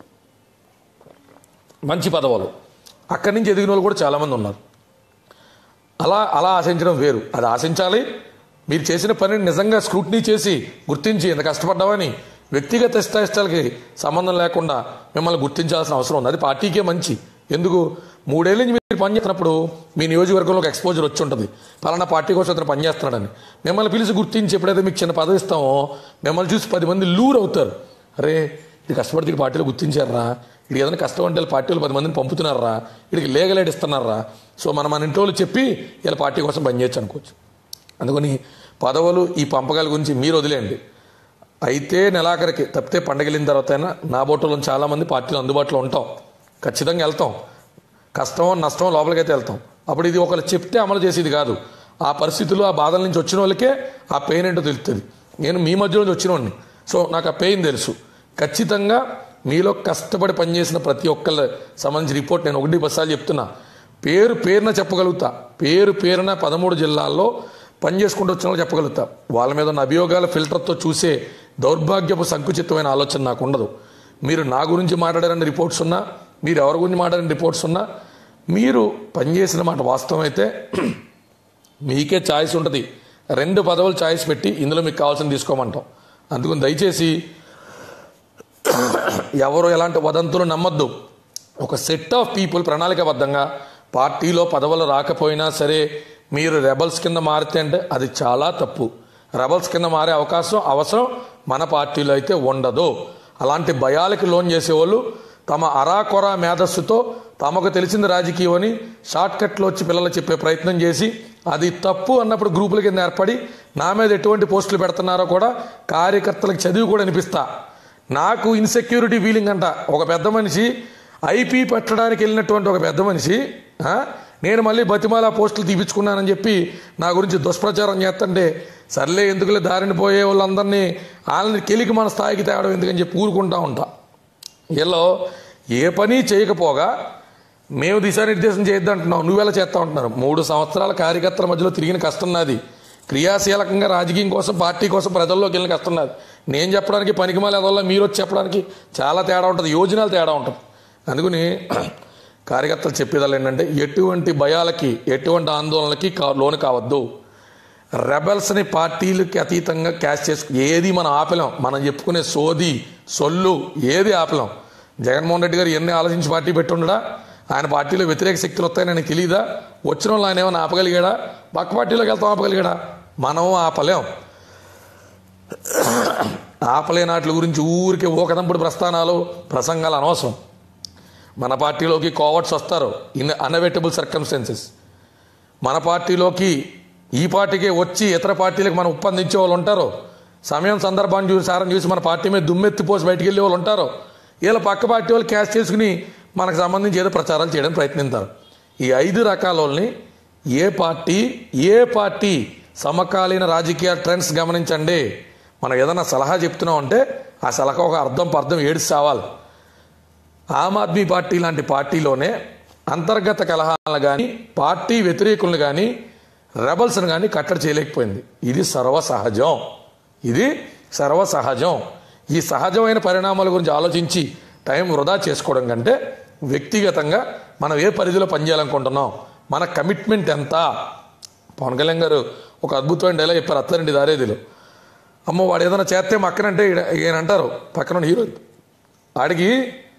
Speaker 1: మంచి పదవులు. అక్కడి నుంచి ఎదిగిన వాళ్ళు కూడా చాలామంది ఉన్నారు. అలా అలా ఆశించడం వేరు. అది ఆశించాలి. మీరు చేసిన పనిని నిజంగా స్క్రూటినీ చేసి గుర్తించి ఎంత కష్టపడ్డామని వ్యక్తిగత ఇష్టాయిష్టాలకి సంబంధం లేకుండా మిమ్మల్ని గుర్తించాల్సిన అవసరం ఉంది. అది పార్టీకే మంచి. ఎందుకు? మూడేళ్ళ నుంచి మీరు పనిచేస్తున్నప్పుడు మీ నియోజకవర్గంలో ఒక ఎక్స్పోజర్ వచ్చి ఉంటుంది, పలానా పార్టీ కోసం అతను పనిచేస్తున్నాడని. మిమ్మల్ని పిలిచి గుర్తించి ఎప్పుడైతే మీకు చిన్న పదవి ఇస్తామో మిమ్మల్ని చూసి పది మంది లూర్ అవుతారు. అరే ఇది కష్టపడితే ఈ పార్టీలో గుర్తించారా, ఇది ఏదైనా కష్టం అంటే పార్టీలో పది మందిని పంపుతున్నారా, వీడికి లేగలేడ్ ఇస్తున్నారా, సో మనం మన ఇంట్లో చెప్పి ఇలా పార్టీ కోసం పనిచేయచ్చు అనుకోవచ్చు. అందుకని పదవులు ఈ పంపకాల గురించి మీరు వదిలేయండి. అయితే నెలాఖరికి తప్పితే పండగలిన తర్వాత అయినా నా బోటలో చాలామంది పార్టీలో అందుబాటులో ఉంటాం, ఖచ్చితంగా వెళ్తాం. కష్టం నష్టం లోపలికైతే వెళ్తాం. అప్పుడు ఇది ఒకరు చెప్తే అమలు చేసేది కాదు. ఆ పరిస్థితులు ఆ బాధల నుంచి వచ్చిన వాళ్ళకే ఆ పెయిన్ ఏంటో తెలుస్తుంది. నేను మీ మధ్య నుంచి వచ్చిన వాడిని, సో నాకు ఆ పెయిన్ తెలుసు. ఖచ్చితంగా మీలో కష్టపడి పనిచేసిన ప్రతి ఒక్కళ్ళ సంబంధించిన రిపోర్ట్ నేను ఒకటి బస్సాలు చెప్తున్నా. పేరు పేరున చెప్పగలుగుతా, పేరు పేరున పదమూడు జిల్లాల్లో పనిచేసుకుంటూ వచ్చిన వాళ్ళు చెప్పగలుగుతా. వాళ్ళ మీద ఉన్న అభియోగాల ఫిల్టర్తో చూసే దౌర్భాగ్యపు సంకుచితమైన ఆలోచన నాకు ఉండదు. మీరు నా గురించి మాట్లాడారని రిపోర్ట్స్ ఉన్నా, మీరు ఎవరి గురించి మాట్లాడిన రిపోర్ట్స్ ఉన్నా, మీరు పనిచేసిన మాట వాస్తవం అయితే మీకే ఛాయిస్ ఉంటుంది. రెండు పదవులు ఛాయిస్ పెట్టి ఇందులో మీకు కావాల్సింది తీసుకోమంటాం. అందుకని దయచేసి ఎవరు ఎలాంటి వదంతులు నమ్మద్దు. ఒక సెట్ ఆఫ్ పీపుల్ ప్రణాళికాబద్ధంగా పార్టీలో పదవులు రాకపోయినా సరే మీరు రెబల్స్ కింద మారితే అంటే అది చాలా తప్పు. రెబల్స్ కింద మారే అవకాశం అవసరం మన పార్టీలో అయితే ఉండదు. అలాంటి భయాలకి లోన్ చేసేవాళ్ళు తమ అరాకొరా మేధస్సుతో తమకు తెలిసింది రాజకీయం అని షార్ట్ కట్లో వచ్చి పిల్లలు చెప్పే ప్రయత్నం చేసి అది తప్పు అన్నప్పుడు గ్రూపుల కింద ఏర్పడి నా మీద ఎటువంటి పోస్టులు పెడుతున్నారో కూడా కార్యకర్తలకు చదివి కూడా అనిపిస్తా. నాకు ఇన్సెక్యూరిటీ ఫీలింగ్ అంట. ఒక పెద్ద మనిషి ఐపీ పెట్టడానికి వెళ్ళినటువంటి ఒక పెద్ద మనిషి నేను మళ్ళీ బతిమాల పోస్టులు తీపించుకున్నానని చెప్పి నా గురించి దుష్ప్రచారం చేస్తుంటే సర్లే ఎందుకులే దారిని పోయే వాళ్ళందరినీ వాళ్ళని కెలికి మన స్థాయికి తేవడం ఎందుకని చెప్పి ఊరుకుంటా ఉంటా. వీళ్ళు ఏ పని చేయకపోగా మేము దిశానిర్దేశం చేయొద్దంటున్నావు, నువ్వెలా చేస్తా ఉంటున్నారు. మూడు సంవత్సరాల కార్యకర్తల మధ్యలో తిరిగిన కష్టం నాది. క్రియాశీలకంగా రాజకీయం కోసం పార్టీ కోసం ప్రజల్లోకి వెళ్ళిన కష్టం నాది. నేను చెప్పడానికి పనికిమాలి అదల్లా మీరు వచ్చి చెప్పడానికి చాలా తేడా ఉంటుంది, యోజనాలు తేడా ఉంటుంది. అందుకని కార్యకర్తలు చెప్పేదాళ్ళు ఏంటంటే ఎటువంటి భయాలకి ఎటువంటి ఆందోళనలకి కా లోను కావద్దు. రెబల్స్ని పార్టీలకి అతీతంగా క్యాష్ చేసుకు ఏది మనం ఆపలేం. మనం చెప్పుకునే సోది సొల్లు ఏది ఆపలేం. జగన్మోహన్ రెడ్డి గారు ఎన్ని ఆలోచించి పార్టీ పెట్టుండడా? ఆయన పార్టీలో వ్యతిరేక శక్తులు వస్తాయని ఆయనకు తెలియదా? వచ్చిన వాళ్ళు ఆయన ఏమైనా ఆపగలిగాడా? పక్క పార్టీలోకి వెళ్తాం ఆపగలిగాడా? మనం ఆపలేం. ఆపలేనాట్ల గురించి ఊరికే ఓకదంపుడు ప్రస్థానాలు ప్రసంగాలు అనవసరం. మన పార్టీలోకి కోవర్ట్స్ వస్తారు ఇన్ అన్అవైటబుల్ సర్కమ్స్టెన్సెస్. మన పార్టీలోకి ఈ పార్టీకే వచ్చి ఇతర పార్టీలకు మనం ఒప్పందించే వాళ్ళు ఉంటారు. సమయం సందర్భాన్ని చూసి సారం చూసి మన పార్టీ మీద దుమ్మెత్తిపోసి బయటికి వెళ్ళే వాళ్ళు ఉంటారు. వీళ్ళ పక్క పార్టీ వాళ్ళు క్యాష్ చేసుకుని మనకు సంబంధించి ఏదో ప్రచారాలు చేయడానికి ప్రయత్నిస్తారు. ఈ ఐదు రకాల వాళ్ళని ఏ పార్టీ ఏ పార్టీ సమకాలీన రాజకీయ ట్రెండ్స్ గమనించండి. మనం ఏదైనా సలహా చెప్తున్నాం అంటే ఆ సలహా ఒక అర్థం పర్థం ఏడు సావాలి. ఆమ్ ఆద్మీ పార్టీ లాంటి పార్టీలోనే అంతర్గత కలహాలను కానీ పార్టీ వ్యతిరేకులను కానీ రెబల్స్ను కానీ కట్టడి చేయలేకపోయింది. ఇది సర్వసహజం. ఇది సర్వసహజం. ఈ సహజమైన పరిణామాల గురించి ఆలోచించి టైం వృధా చేసుకోవడం కంటే వ్యక్తిగతంగా మనం ఏ పరిధిలో పనిచేయాలనుకుంటున్నాం, మన కమిట్మెంట్ ఎంత. పవన్ కళ్యాణ్ గారు ఒక అద్భుతమైన డైలాగ్ చెప్పారు అత్తారింటి దారేదిలో. అమ్మ వాడు ఏదైనా చేస్తే మక్కనంటే ఈయన అంటారు పక్కన హీరో, వాడికి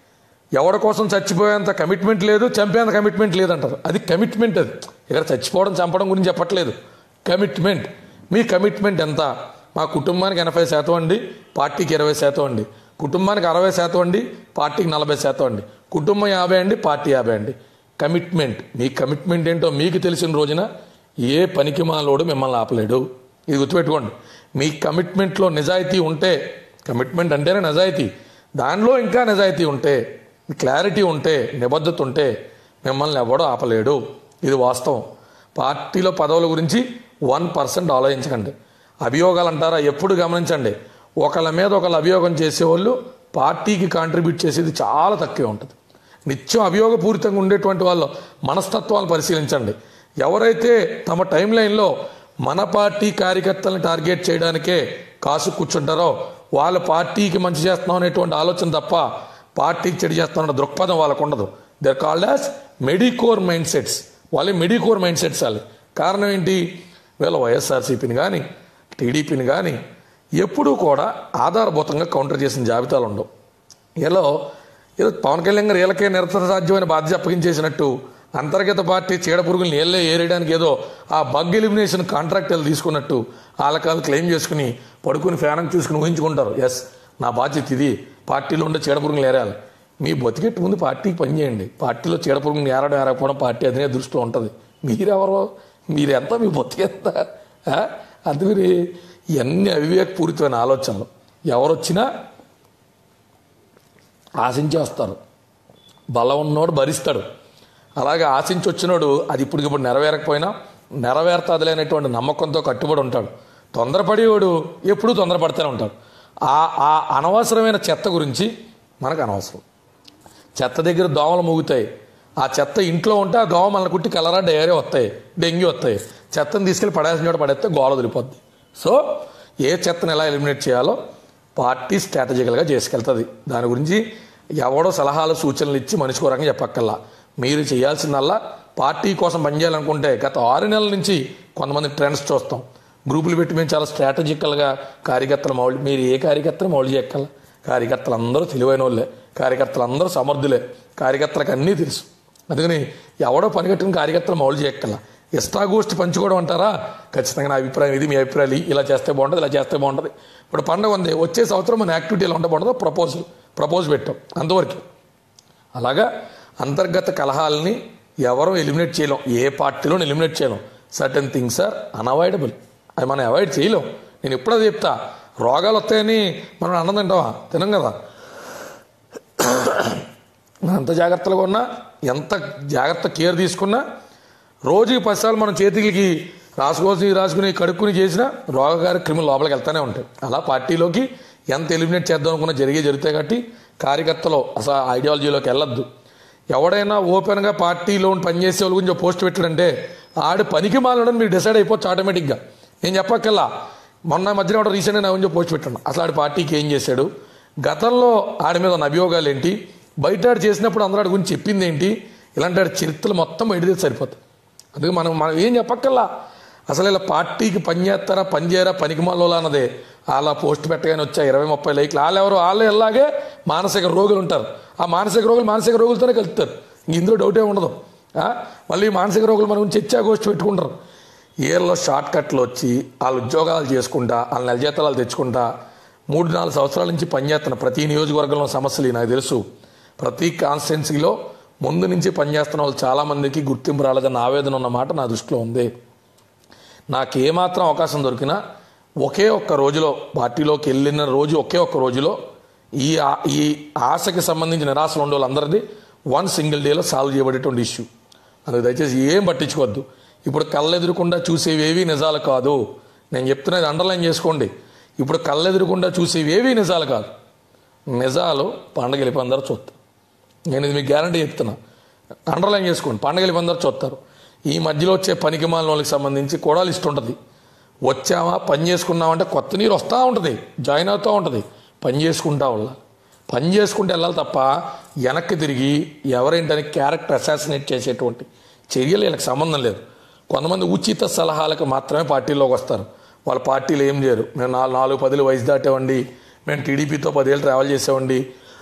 Speaker 1: ఎవరి కోసం చచ్చిపోయేంత కమిట్మెంట్ లేదు, చంపేంత కమిట్మెంట్ లేదంటారు. అది కమిట్మెంట్. అది ఇక్కడ చచ్చిపోవడం చంపడం గురించి చెప్పట్లేదు. కమిట్మెంట్. మీ కమిట్మెంట్ ఎంత? మా కుటుంబానికి ఎనభై శాతం అండి, పార్టీకి ఇరవై శాతం అండి. కుటుంబానికి అరవై శాతం అండి, పార్టీకి నలభై శాతం అండి. కుటుంబం యాభై అండి, పార్టీ యాభై అండి. కమిట్మెంట్. మీ కమిట్మెంట్ ఏంటో మీకు తెలిసిన రోజున ఏ పనికి మాలోడు మిమ్మల్ని ఆపలేడు. ఇది గుర్తుపెట్టుకోండి. మీ కమిట్మెంట్లో నిజాయితీ ఉంటే, కమిట్మెంట్ అంటేనే నిజాయితీ, దానిలో ఇంకా నిజాయితీ ఉంటే, క్లారిటీ ఉంటే, నిబద్ధత ఉంటే మిమ్మల్ని ఎవడో ఆపలేడు. ఇది వాస్తవం. పార్టీలో పదవుల గురించి వన్ పర్సెంట్ ఆలోచించకండి. అభియోగాలు అంటారా, ఎప్పుడు గమనించండి. ఒకళ్ళ మీద ఒకళ్ళు అభియోగం చేసేవాళ్ళు పార్టీకి కాంట్రిబ్యూట్ చేసేది చాలా తక్కువే ఉంటుంది. నిత్యం అభియోగపూరితంగా ఉండేటువంటి వాళ్ళ మనస్తత్వాలను పరిశీలించండి. ఎవరైతే తమ టైం లైన్లో మన పార్టీ కార్యకర్తలను టార్గెట్ చేయడానికే కాసు కూర్చుంటారో వాళ్ళ పార్టీకి మంచి చేస్తున్నాం అనేటువంటి ఆలోచన తప్ప పార్టీకి చెడు చేస్తామన్న దృక్పథం వాళ్ళకు ఉండదు. They are called as mediocre mindsets. వాళ్ళే మెడికోర్ మైండ్ సెట్స్ వాళ్ళు. కారణం ఏంటి? వీళ్ళ వైఎస్ఆర్సీపీని కానీ టీడీపీని కానీ ఎప్పుడూ కూడా ఆధారభూతంగా కౌంటర్ చేసిన జాబితాలు ఉండవు. ఇలా ఏదో పవన్ కళ్యాణ్ గారు వీళ్ళకే నిరసన సాధ్యమైన బాధ్యత అప్పగించేసినట్టు అంతర్గత పార్టీ చీడ పురుగులు నీళ్ళే ఏరేయడానికి ఏదో ఆ బగ్ ఎలిమినేషన్ కాంట్రాక్టులు తీసుకున్నట్టు వాళ్ళకాలు క్లెయిమ్ చేసుకుని పడుకుని ఫ్యానం చూసుకుని ఊహించుకుంటారు. ఎస్ నా బాధ్యత ఇది, పార్టీలో ఉండే చీడ పురుగులు ఏరాలి. మీ బతికెట్టు ముందు పార్టీకి పనిచేయండి. పార్టీలో చీడ పురుగులు ఏరడం ఏరకపోవడం పార్టీ అధినే దృష్టిలో ఉంటుంది. మీరెవరో, మీరెంత, మీ బతికెంత. అందుకని ఇవన్నీ అవివేకపూరితమైన ఆలోచనలు. ఎవరొచ్చినా ఆశించి వస్తారు. బలం ఉన్నోడు భరిస్తాడు. అలాగే ఆశించి వచ్చినోడు అది ఇప్పటికిప్పుడు నెరవేరకపోయినా నెరవేరుతాదిలేనటువంటి నమ్మకంతో కట్టుబడి ఉంటాడు. తొందరపడేవాడు ఎప్పుడూ తొందరపడుతూనే ఉంటాడు. ఆ ఆ అనవసరమైన చెత్త గురించి మనకు అనవసరం. చెత్త దగ్గర దోమలు మూగుతాయి. ఆ చెత్త ఇంట్లో ఉంటే ఆ దోమ మనల్ని కుట్టి కలరా డయేరియా వస్తాయి, డెంగ్యూ వస్తాయి. చెత్తను తీసుకెళ్ళి పడేసిన చోట పడేస్తే గోల వదిలిపోద్ది. సో ఏ చెత్తను ఎలా ఎలిమినేట్ చేయాలో పార్టీ స్ట్రాటజికల్గా చేసుకెళ్తుంది. దాని గురించి ఎవడో సలహాలు సూచనలు ఇచ్చి మనిషికో రకంగా చెప్పక్కల్లా. మీరు చేయాల్సిందల్లా పార్టీ కోసం పనిచేయాలనుకుంటే గత ఆరు నెలల నుంచి కొంతమంది ట్రెండ్స్ చూస్తాం. గ్రూపులు పెట్టి మేము చాలా స్ట్రాటజికల్గా కార్యకర్తలు మౌలి మీరు ఏ కార్యకర్తలు మౌలి చేయక్కల. కార్యకర్తలు అందరూ తెలివైన వాళ్ళే, కార్యకర్తలు అందరూ సమర్థులే, కార్యకర్తలకు అన్నీ తెలుసు. అందుకని ఎవడో పనిగట్టిన కార్యకర్తలు మౌలి చేయక్కల. ఇష్టాగోష్ఠి పంచుకోవడం అంటారా? ఖచ్చితంగా నా అభిప్రాయం ఇది, మీ అభిప్రాయాలు ఇలా చేస్తే బాగుంటుంది, ఇలా చేస్తే బాగుంటుంది. ఇప్పుడు పండుగ ఉంది, వచ్చే సంవత్సరం మన యాక్టివిటీ ఎలా ఉంటే బాగుంటుందో ప్రపోజల్ ప్రపోజ్ పెట్టాం అంతవరకు. అలాగా అంతర్గత కలహాలని ఎవరూ ఎలిమినేట్ చేయలేం, ఏ పార్టీలోనూ ఎలిమినేట్ చేయలేం. సర్టన్ థింగ్స్ ఆర్ అన్అవాయిడబుల్, అవి మనం అవాయిడ్ చేయలేం. నేను ఎప్పుడో చెప్తా, రోగాలు వస్తాయని మనం అన్నం తింటావా? తినం కదా. మనం ఎంత జాగ్రత్తగా ఉన్నా, ఎంత జాగ్రత్త కేర్ తీసుకున్నా, రోజుకి పదిసార్లు మనం చేతికి రాసుకోసి రాసుకుని కడుక్కుని చేసినా రోగకారి క్రిములు లోపలికి వెళ్తూనే ఉంటాయి. అలా పార్టీలోకి ఎంత ఎలిమినేట్ చేద్దాం అనుకున్నా జరిగే జరుగుతాయి. కాబట్టి కార్యకర్తలు అసలు ఐడియాలజీలోకి వెళ్ళొద్దు. ఎవడైనా ఓపెన్గా పార్టీలో పనిచేసే వాళ్ళ గురించి పోస్ట్ పెట్టాడంటే ఆడి పనికి మాలడం మీరు డిసైడ్ అయిపోవచ్చు ఆటోమేటిక్గా. నేను చెప్పక్కల్లా, మొన్న మధ్యన ఒకటి రీసెంట్గా నా గురించి పోస్ట్ పెట్టాను. అసలు ఆడి పార్టీకి ఏం చేశాడు, గతంలో ఆడి మీద ఉన్న అభియోగాలు ఏంటి, బయట ఆడు చేసినప్పుడు అందరూ ఆడి గురించి చెప్పింది ఏంటి, ఇలాంటి ఆడి చరిత్రలు మొత్తం బయటది సరిపోతుంది. అందుకే మనం మనం ఏం చెప్పక్కల్లా, అసలు ఇలా పార్టీకి పని చేస్తారా పని చేయరా పనికి మాలోలా అన్నదే. అలా పోస్ట్ పెట్టగానే వచ్చా ఇరవై ముప్పై లైక్లు. వాళ్ళు ఎవరు వాళ్ళు ఇలాగే మానసిక రోగులు ఉంటారు. ఆ మానసిక రోగులు మానసిక రోగులతోనే కలుపుతారు, ఇందులో డౌటే ఉండదు. మళ్ళీ మానసిక రోగులు మన గురించి చర్చా గోష్ఠి పెట్టుకుంటారు. ఏళ్ళలో షార్ట్ కట్లు వచ్చి వాళ్ళ ఉద్యోగాలు చేసుకుంటా, వాళ్ళ నెల జీతాలు తెచ్చుకుంటా మూడు నాలుగు సంవత్సరాల నుంచి పనిచేస్తున్న ప్రతి నియోజకవర్గంలో సమస్యలు నాకు తెలుసు. ప్రతి కాన్స్టిట్యున్సీలో ముందు నుంచి పనిచేస్తున్న వాళ్ళు చాలామందికి గుర్తింపు రాలేదన్న ఆవేదన ఉన్న మాట నా దృష్టిలో ఉంది. నాకేమాత్రం అవకాశం దొరికినా ఒకే ఒక్క రోజులో పార్టీలోకి వెళ్ళిన రోజు ఒకే ఒక్క రోజులో ఈ ఈ ఆశకి సంబంధించిన నిరాశలు ఉండే వాళ్ళందరిది వన్ సింగిల్ డేలో సాల్వ్ చేయబడేటువంటి ఇష్యూ. అందుకు దయచేసి ఏం పట్టించుకోవద్దు. ఇప్పుడు కళ్ళెదురకుండా చూసేవేవి నిజాలు కాదు. నేను చెప్తున్నది అండర్లైన్ చేసుకోండి. ఇప్పుడు కళ్ళెదురకుండా చూసేవేవి నిజాలు కాదు. నిజాలు పండగ వెళ్ళి అందరూ చూస్తారు. నేను ఇది మీకు గ్యారంటీ చెప్తున్నా, అండర్లైన్ చేసుకోండి. పండగ వెళ్ళి అందరూ చూస్తారు. ఈ మధ్యలో వచ్చే పనికి మాలిన వాళ్ళకి సంబంధించి కూడా లిస్ట్ ఉంటుంది. వచ్చామా పని చేసుకున్నామంటే కొత్త నీరు వస్తూ ఉంటుంది, జాయిన్ అవుతూ ఉంటుంది. పని చేసుకుంటా వెళ్ళాలి, పని చేసుకుంటే వెళ్ళాలి తప్ప వెనక్కి తిరిగి ఎవరేంటని క్యారెక్టర్ అసాసినేట్ చేసేటువంటి చర్యలు వీళ్ళకి సంబంధం లేదు. కొంతమంది ఉచిత సలహాలకు మాత్రమే పార్టీలోకి వస్తారు. వాళ్ళ పార్టీలు ఏం చేయరు. మేము నాలుగు నాలుగు పదులు వయసు దాటేవండి, మేము టీడీపీతో పదేళ్ళు ట్రావెల్ చేసామండి,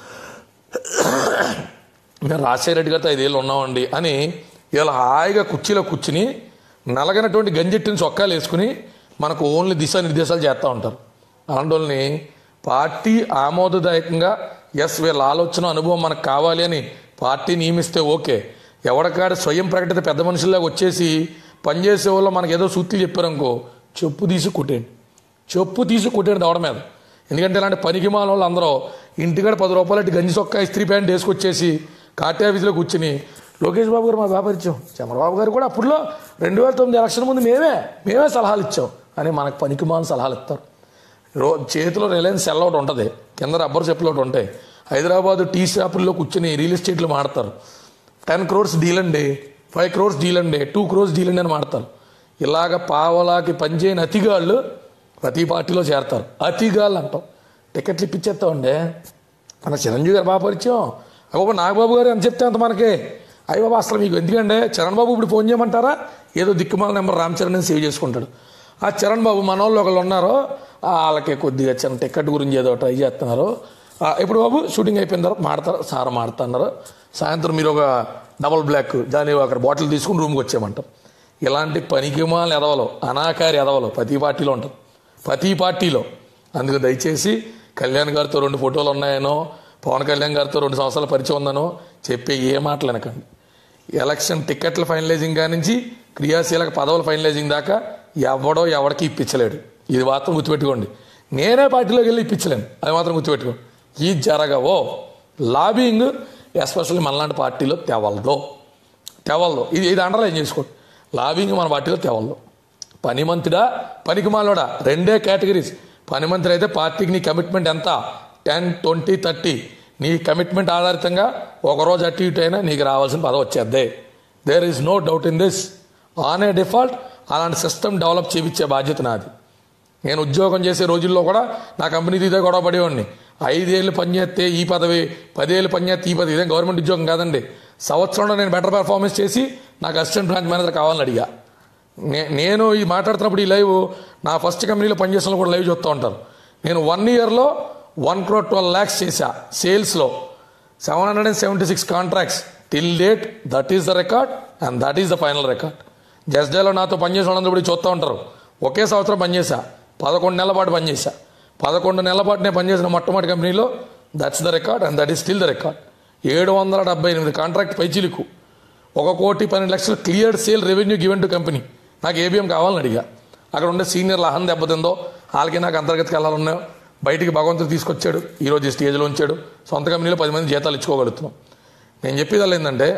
Speaker 1: మేము రాజశేఖర రెడ్డి గారితో ఐదేళ్ళు ఉన్నామండి అని వీళ్ళు హాయిగా కుర్చీలో కూర్చుని నలగనటువంటి గంజెట్టిని చొక్కాలు వేసుకుని మనకు ఓన్లీ దిశానిర్దేశాలు చేస్తూ ఉంటారు. అలాంటి వాళ్ళని పార్టీ ఆమోదదాయకంగా ఎస్ వీళ్ళ ఆలోచన అనుభవం మనకు కావాలి అని పార్టీ నియమిస్తే ఓకే. ఎవడకాడ స్వయం ప్రకటిత పెద్ద మనుషుల్లాగా వచ్చేసి పనిచేసే వాళ్ళు మనకు ఏదో సూత్తులు చెప్పారనుకో, చెప్పు తీసి కొట్టేయండి, చెప్పు తీసి కొట్టేయండి దవడ మీద. ఎందుకంటే ఇలాంటి పనికి మాల వాళ్ళు అందరూ ఇంటికాడ పది రూపాయలు గంజి చొక్కా ఇస్త్రీ ప్యాంట్ వేసుకొచ్చేసి కాటే ఆఫీసులో కూర్చుని లోకేష్ బాబు గారు మా వ్యాపారిచ్చాం, చంద్రబాబు గారు కూడా అప్పుడులో రెండు వేల తొమ్మిది ఎలక్షన్ ముందు మేమే మేమే సలహాలు ఇచ్చాం అని మనకు పనికి మాల సలహాలు ఇస్తారు. రో చేతిలో రిలయన్స్ సెల్ ఒకటి ఉంటుంది, కింద రబ్బర్ చెప్పులు ఒకటి ఉంటాయి. హైదరాబాదు టీ షాపుల్లో కూర్చొని రియల్ ఎస్టేట్లు మాడతారు. టెన్ క్రోర్స్ డీల్ అండి, ఫైవ్ క్రోర్స్ డీల్ అండి, టూ క్రోర్స్ డీల్ అండి అని మాడతారు. ఇలాగ పావలాకి పనిచేయని అతిగాళ్ళు ప్రతి పార్టీలో చేరతారు. అతిగాళ్ళు అంటాం. టికెట్లు ఇప్పించేస్తామండి. మన చిరంజీవి గారు బాగా పరిచయం, అయ్యో నాగబాబు గారు అని చెప్తే అంత మనకి అయ్య బాబా అసలు మీకు ఎందుకంటే చరణ్ బాబు ఇప్పుడు ఫోన్ చేయమంటారా, ఏదో దిక్కుమాల నెంబర్ రామ్ చరణ్ అని సేవ్ చేసుకుంటాడు. ఆ చరణ్ బాబు మన వాళ్ళు ఒకళ్ళు ఉన్నారు, వాళ్ళకి కొద్దిగా చిన్న టికెట్ గురించి ఏదో ట్రై చేస్తున్నారు. ఇప్పుడు బాబు షూటింగ్ అయిపోయిన తర్వాత మాడతారు, సార్ మాడుతున్నారు, సాయంత్రం మీరు ఒక డబల్ బ్లాక్ దాని అక్కడ బాటిల్ తీసుకుని రూమ్కి వచ్చేయమంటారు. ఇలాంటి పనికిమాల ఎదవలు, అనాకారి ఎదవలు ప్రతి పార్టీలో ఉంటారు, ప్రతి పార్టీలో. అందుకు దయచేసి కళ్యాణ్ గారితో రెండు ఫోటోలు ఉన్నాయనో, పవన్ కళ్యాణ్ గారితో రెండు సంవత్సరాల పరిచయం ఉందనో చెప్పే ఏ మాటలు వెనకండి. ఎలక్షన్ టికెట్ల ఫైనలైజింగ్ కాడి నుంచి క్రియాశీలక పదవుల ఫైనలైజింగ్ దాకా ఎవడో ఎవడికి ఇప్పించలేడు. ఇది మాత్రం గుర్తుపెట్టుకోండి. నేనే పార్టీలోకి వెళ్ళి ఇప్పించలేను, అది మాత్రం గుర్తుపెట్టుకోండి. ఈ జరగవో లాబింగ్ ఎస్పెషల్లీ మనలాంటి పార్టీలో తెవలదో తెవలదో ఇది ఇది అండర్లైన్ చేసుకోండి. లాబింగ్ మన పార్టీలో తెవలదు. పనిమంతుడా పనికి మాలోడా రెండే కేటగిరీస్. పనిమంతుడు అయితే పార్టీకి నీ కమిట్మెంట్ ఎంత, టెన్ ట్వంటీ థర్టీ నీ కమిట్మెంట్ ఆధారితంగా ఒకరోజు అటు ఇటు అయినా నీకు రావాల్సిన పదవి వచ్చేద్దే. There is no doubt in this. On a default అలాంటి సిస్టమ్ డెవలప్ చేయించే బాధ్యత నాది. నేను ఉద్యోగం చేసే రోజుల్లో కూడా నా కంపెనీ ఇదే గొడవ పడేవాడిని. ఐదేళ్ళు పనిచేస్తే ఈ పదవి, పదేళ్ళు పనిచేస్తే ఈ పదవి. ఇదే గవర్నమెంట్ ఉద్యోగం కాదండి. సంవత్సరంలో నేను బెటర్ పెర్ఫార్మెన్స్ చేసి నాకు అసిస్టెంట్ బ్రాంచ్ మేనేజర్ కావాలని అడిగా. నే నేను ఈ మాట్లాడుతున్నప్పుడు ఈ లైవ్ నా ఫస్ట్ కంపెనీలో పనిచేసిన కూడా లైవ్ చూస్తూ ఉంటారు. నేను వన్ ఇయర్లో వన్ క్రోర్ ట్వెల్వ్ ల్యాక్స్ చేశా సేల్స్లో, seven hundred and seventy six contracts till date. That is the record and that is the final record. Just డేలో నాతో పనిచేసిన వాళ్ళందరూ ఇప్పుడు చూస్తూ ఉంటారు. ఒకే సంవత్సరం పనిచేశా, పదకొండు నెలల పాటు పనిచేశా. పదకొండు నెలల పాటు నేను పనిచేసిన మొట్టమొదటి కంపెనీలో that's the record and that is still the record. ఏడు వందల డెబ్బై ఎనిమిది కాంట్రాక్ట్ పైచీలకు, ఒక కోటి పన్నెండు లక్షలు cleared sale revenue given to company. నాకు ఏబిఎం కావాలని అడిగా. అక్కడ ఉండే సీనియర్లు అహం దెబ్బతిందో, వాళ్ళకి నాకు అంతర్గత కళాలున్నాయో, బయటికి భగవంతుడు తీసుకొచ్చాడు, ఈరోజు ఈ స్టేజ్లో ఉంచాడు, సొంత కంపెనీలో పది మంది జీతాలు ఇచ్చుకోగలుగుతున్నాం. నేను చెప్పేది వాళ్ళు ఏంటంటే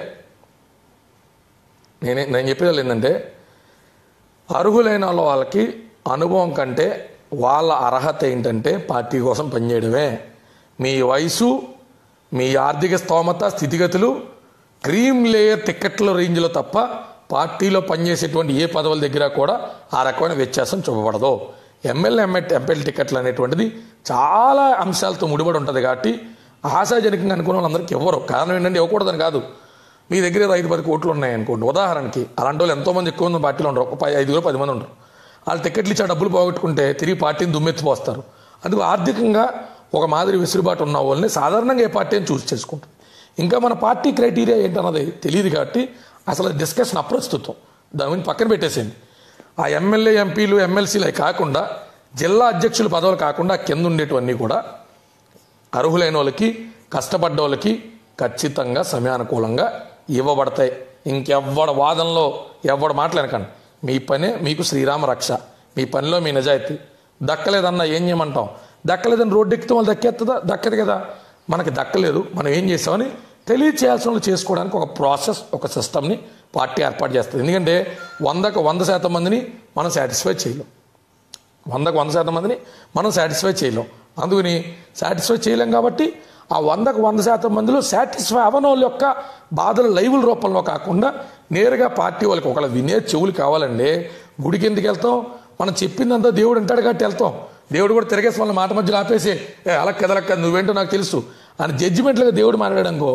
Speaker 1: నేనే నేను చెప్పేది వాళ్ళు ఏంటంటే అర్హులైన వాళ్ళకి అనుభవం కంటే వాళ్ళ అర్హత ఏంటంటే పార్టీ కోసం పనిచేయడమే. మీ వయసు, మీ ఆర్థిక స్తోమత, స్థితిగతులు క్రీమ్ లేయర్ టికెట్ల రేంజ్లో తప్ప పార్టీలో పనిచేసేటువంటి ఏ పదవుల దగ్గర కూడా ఆ రకమైన వ్యత్యాసం చూపబడదు. ఎమ్మెల్యే ఎంఎ ఎంపీఎల్ టికెట్లు అనేటువంటిది చాలా అంశాలతో ముడిపడి ఉంటుంది కాబట్టి ఆశాజనకంగా అనుకున్న వాళ్ళందరికీ ఇవ్వరు. కారణం ఏంటంటే ఇవ్వకూడదని కాదు, మీ దగ్గర ఐదు పది కోట్లు ఉన్నాయనుకోండి ఉదాహరణకి, అలాంటి వాళ్ళు ఎంతోమంది ఎక్కువ మంది పార్టీలో ఉండరు, ఒక పది ఐదుగురు పది మంది ఉండరు. వాళ్ళు టికెట్లు ఇచ్చే డబ్బులు పోగొట్టుకుంటే తిరిగి పార్టీని దుమ్మెత్తిపోస్తారు. అందుకు ఆర్థికంగా ఒక మాదిరి విసురుబాటు ఉన్న వాళ్ళని సాధారణంగా ఏ పార్టీ అని చూస్ చేసుకుంటారు. ఇంకా మన పార్టీ క్రైటీరియా ఏంటన్నది తెలియదు కాబట్టి అసలు డిస్కషన్ అప్రస్తుతం, దాని పక్కన పెట్టేసింది. ఆ ఎమ్మెల్యే ఎంపీలు ఎమ్మెల్సీలు అవి కాకుండా జిల్లా అధ్యక్షుల పదవులు కాకుండా కింద ఉండేటివన్నీ కూడా అర్హులైన వాళ్ళకి, కష్టపడ్డ వాళ్ళకి ఖచ్చితంగా సమయానుకూలంగా ఇవ్వబడతాయి. ఇంకెవ్వడ వాదనలో ఎవడ మాట్లాడకండి. మీ పనే మీకు శ్రీరామ రక్ష, మీ పనిలో మీ నిజాయితీ. దక్కలేదన్నా ఏం చేయమంటాం? దక్కలేదని రోడ్డు ఎక్కితే వాళ్ళు దక్కేస్తుందా? దక్కదు కదా. మనకి దక్కలేదు, మనం ఏం చేస్తామని తెలియచేయాల్సిన వాళ్ళు చేసుకోవడానికి ఒక ప్రాసెస్, ఒక సిస్టమ్ని పార్టీ ఏర్పాటు చేస్తుంది. ఎందుకంటే వందకు వంద శాతం మందిని మనం సాటిస్ఫై చేయలేం, వందకు వంద శాతం మందిని మనం సాటిస్ఫై చేయలేం. అందుకని సాటిస్ఫై చేయలేం కాబట్టి ఆ వందకు వంద శాతం మందిలో సాటిస్ఫై అవన వాళ్ళ యొక్క బాధలు లైవుల రూపంలో కాకుండా నేరుగా పార్టీ వాళ్ళకి ఒకళ్ళ వినే చెవులు కావాలండి. గుడికి ఎందుకు వెళ్తాం? మనం చెప్పిందంతా దేవుడు అంటాడు కాబట్టి వెళ్తాం. దేవుడు కూడా తిరిగేసి వాళ్ళ మాట మధ్యలో ఆపేసి ఏ అలా కదలక్క నువ్వేంటో నాకు తెలుసు అని జడ్జిమెంట్లుగా దేవుడు మాట్లాడాడనుకో,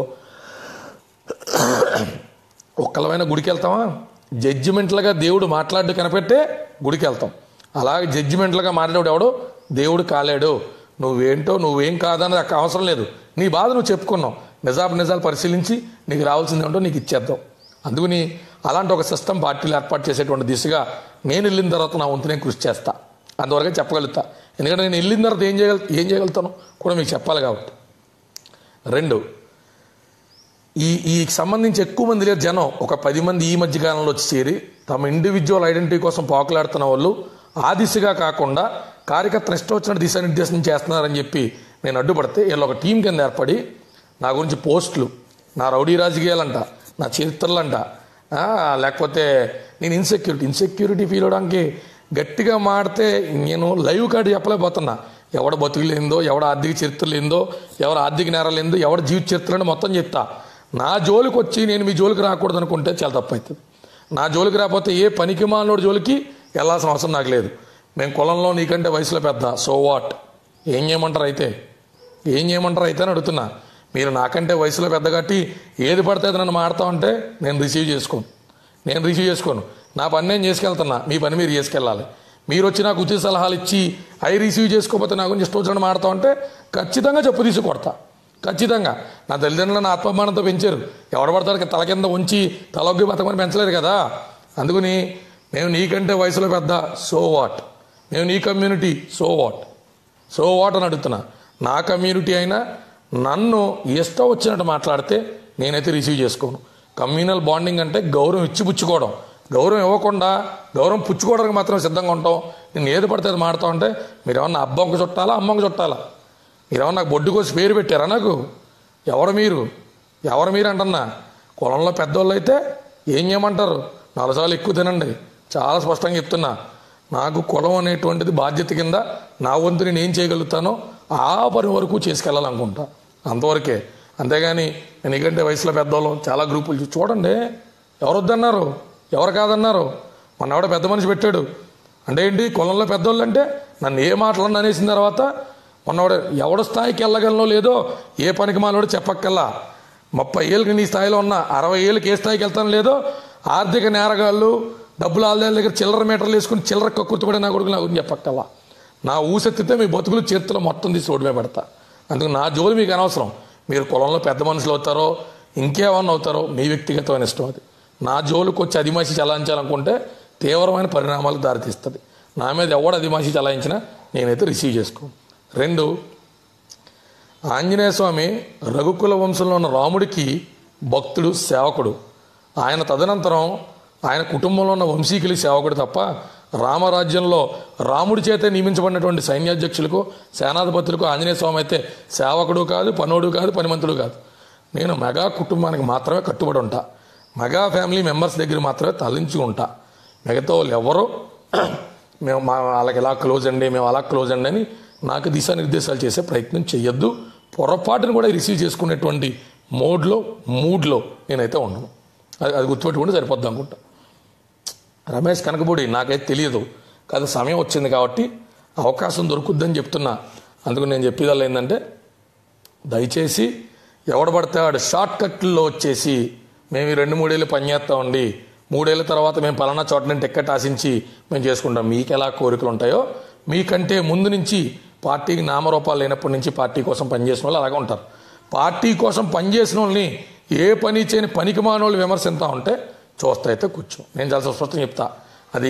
Speaker 1: ఒక్కలమైన గుడికి వెళ్తామా? జడ్జిమెంట్లుగా దేవుడు మాట్లాడు కనిపెట్టే గుడికి వెళ్తాం. అలాగే జడ్జిమెంట్లుగా మాట్లాడు ఎవడో దేవుడు కాలేడు. నువ్వేంటో నువ్వేం కాదని నాకు అవసరం లేదు, నీ బాధ నువ్వు చెప్పుకున్నావు, నిజాపు నిజాలు పరిశీలించి నీకు రావాల్సింది ఏంటో నీకు ఇచ్చేద్దాం. అందుకని అలాంటి ఒక సిస్టమ్ పార్టీలు ఏర్పాటు చేసేటువంటి దిశగా నేను వెళ్ళిన తర్వాత నా వంతు నేను కృషి చేస్తా, అంతవరకే చెప్పగలుగుతా. ఎందుకంటే నేను వెళ్ళిన తర్వాత ఏం చేయగల ఏం చేయగలుగుతాను కూడా మీకు చెప్పాలి కాబట్టి. రెండు, ఈ ఈ సంబంధించి ఎక్కువ మంది లేదు జనం, ఒక పది మంది ఈ మధ్య కాలంలో వచ్చి చేరి తమ ఇండివిజువల్ ఐడెంటిటీ కోసం పాకులాడుతున్న వాళ్ళు ఆ దిశగా కాకుండా కార్యకర్తను ఇష్టం వచ్చిన దిశానిర్దేశం చేస్తున్నారని చెప్పి నేను అడ్డుపడితే వీళ్ళు ఒక టీం కింద ఏర్పడి నా గురించి పోస్టులు, నా రౌడీ రాజకీయాలంట, నా చరిత్రలంట, లేకపోతే నేను ఇన్సెక్యూరిటీ ఇన్సెక్యూరిటీ ఫీల్ అవడానికి గట్టిగా మాడితే నేను లైవ్ కార్డు చెప్పలేకపోతున్నా. ఎవడ బతుకులేందో, ఎవడ ఆర్థిక చరిత్ర లేదో, ఎవరు ఆర్థిక నేరాలు ఏందో, ఎవడ జీవిత చరిత్రలో మొత్తం చెప్తా. నా జోలికి వచ్చి నేను మీ జోలికి రాకూడదు అనుకుంటే చాలా తప్పు అవుతుంది. నా జోలికి రాకపోతే ఏ పనికి మాలోడి జోలికి వెళ్ళాల్సిన అవసరం నాకు లేదు. మేము కులంలో నీకంటే వయసులో పెద్ద, సో వాట్, ఏం చేయమంటారు అయితే ఏం చేయమంటారు అయితే అని అడుగుతున్నా. మీరు నాకంటే వయసులో పెద్ద కాబట్టి ఏది పడితే అది నన్ను మాడతామంటే నేను రిసీవ్ చేసుకోను నేను రిసీవ్ చేసుకోను నా పని నేను చేసుకెళ్తున్నా, మీ పని మీరు చేసుకెళ్ళాలి. మీరు వచ్చి నాకు ఉచిత సలహాలు ఇచ్చి అవి రిసీవ్ చేసుకోకపోతే నా గురించి ఇష్టం వచ్చినట్టు మాడతామంటే ఖచ్చితంగా చెప్పు తీసి కొడతా. ఖచ్చితంగా నా తల్లిదండ్రులు నా ఆత్మాభిమానంతో పెంచారు. ఎవడు పడతాడు తల కింద ఉంచి తలొగ్గి బతకమని పెంచలేదు కదా. అందుకని మేము నీకంటే వయసులో పెద్ద, సో వాట్, మేము నీ community, so what so what అని అడుగుతున్నా. నా కమ్యూనిటీ అయినా నన్ను ఇష్టం వచ్చినట్టు మాట్లాడితే నేనైతే రిసీవ్ చేసుకోను. కమ్యూనల్ బాండింగ్ అంటే గౌరవం ఇచ్చి పుచ్చుకోవడం. గౌరవం ఇవ్వకుండా గౌరవం పుచ్చుకోవడానికి మాత్రం సిద్ధంగా ఉంటాం. నేను ఏది పడితే అది మాడతాం అంటే మీరేమన్నా అబ్బంకి చుట్టాలా, అమ్మకి చుట్టాలా? మీరేమన్నా నాకు బొడ్డు కోసి పేరు పెట్టారా? నాకు ఎవరు మీరు ఎవరు మీరు అంటున్నా. కులంలో పెద్దోళ్ళు అయితే ఏం చేయమంటారు? నాలుగు సార్లు ఎక్కువ తినండి. చాలా స్పష్టంగా చెప్తున్నా, నాకు కులం అనేటువంటిది బాధ్యత కింద నా వంతు నేను ఏం చేయగలుగుతానో ఆ పని వరకు చేసుకెళ్ళాలనుకుంటా, అంతవరకే. అంతేగాని నేను నీకంటే వయసులో పెద్దవాళ్ళం చాలా గ్రూపులు చూడండి, ఎవరు వద్దన్నారు, ఎవరు కాదన్నారు. మన ఎవడ పెద్ద మనిషి పెట్టాడు అంటే ఏంటి? కులంలో పెద్దోళ్ళు అంటే నన్ను ఏ మాటలన్నా అనేసిన తర్వాత మొన్నవాడు ఎవడ స్థాయికి వెళ్ళగలనో లేదో ఏ పనికి మాలోడు చెప్పక్కల్లా. ముప్పై ఏళ్ళకి నీ స్థాయిలో ఉన్నా అరవై ఏళ్ళకి ఏ స్థాయికి వెళ్తాను లేదో ఆర్థిక నేరగాళ్ళు డబ్బులు ఆదాయాల దగ్గర చిల్లర మీటర్లు వేసుకుని చిల్లర కక్కుర్తిపడే నా కొడుకు నా గురించి చెప్పక్కల్లా. నా ఊసెత్తితే మీ బతుకులు చేతులు మొత్తం తీసి ఓడిమే పెడతా. అందుకు నా జోలి మీకు అనవసరం. మీరు కులంలో పెద్ద మనుషులు అవుతారో ఇంకేమన్నా అవుతారో మీ వ్యక్తిగతమైన ఇష్టం. అది నా జోలికి వచ్చి అదిమాసి చలాయించాలనుకుంటే తీవ్రమైన పరిణామాలకు దారితీస్తుంది. నా మీద ఎవడు అదిమాసి చలాయించినా నేనైతే రిసీవ్ చేసుకోను. రెండు, ఆంజనేయ స్వామి రఘుకుల వంశంలో ఉన్న రాముడికి భక్తుడు, సేవకుడు. ఆయన తదనంతరం ఆయన కుటుంబంలో ఉన్న వంశీకులి సేవకుడు తప్ప రామరాజ్యంలో రాముడి చేతే నియమించబడినటువంటి సైన్యాధ్యక్షులకు సేనాధిపతులకు ఆంజనేయ స్వామి అయితే సేవకుడు కాదు, పనోడు కాదు, పనిమంతుడు కాదు. నేను మెగా కుటుంబానికి మాత్రమే కట్టుబడి ఉంటా, మెగా ఫ్యామిలీ మెంబర్స్ దగ్గర మాత్రమే తరలించి ఉంటా. మిగతా వాళ్ళు ఎవరో మేము మా వాళ్ళకి ఎలా క్లోజ్ అండి, మేము అలా క్లోజ్ అండి అని నాకు దిశానిర్దేశాలు చేసే ప్రయత్నం చేయొద్దు. పొరపాటును కూడా రిసీవ్ చేసుకునేటువంటి మోడ్లో మూడ్లో నేనైతే ఉండను. అది అది గుర్తుపెట్టుకుంటే సరిపోద్ది అనుకుంటా. రమేష్ కనకపూడి నాకైతే తెలియదు, కాదు సమయం వచ్చింది కాబట్టి అవకాశం దొరుకుద్దని చెప్తున్నా. అందుకు నేను చెప్పేదాళ్ళు ఏంటంటే, దయచేసి ఎవడు పడితే వాడు షార్ట్ కట్లో వచ్చేసి మేము ఈ రెండు మూడేళ్ళు పనిచేస్తామండి, మూడేళ్ల తర్వాత మేము పలానా చోట నేను టిక్కెట్ ఆశించి మేము చేసుకుంటాం. మీకు ఎలా కోరికలు ఉంటాయో, మీకంటే ముందు నుంచి పార్టీకి నామరూపాలు లేనప్పటి నుంచి పార్టీ కోసం పనిచేసిన వాళ్ళు అలాగే ఉంటారు. పార్టీ కోసం పనిచేసిన వాళ్ళని ఏ పని చేయని పనికి మానోళ్ళు విమర్శిస్తూ ఉంటే చూస్తా అయితే కూర్చో. నేను చాలా స్పష్టంగా చెప్తా, అది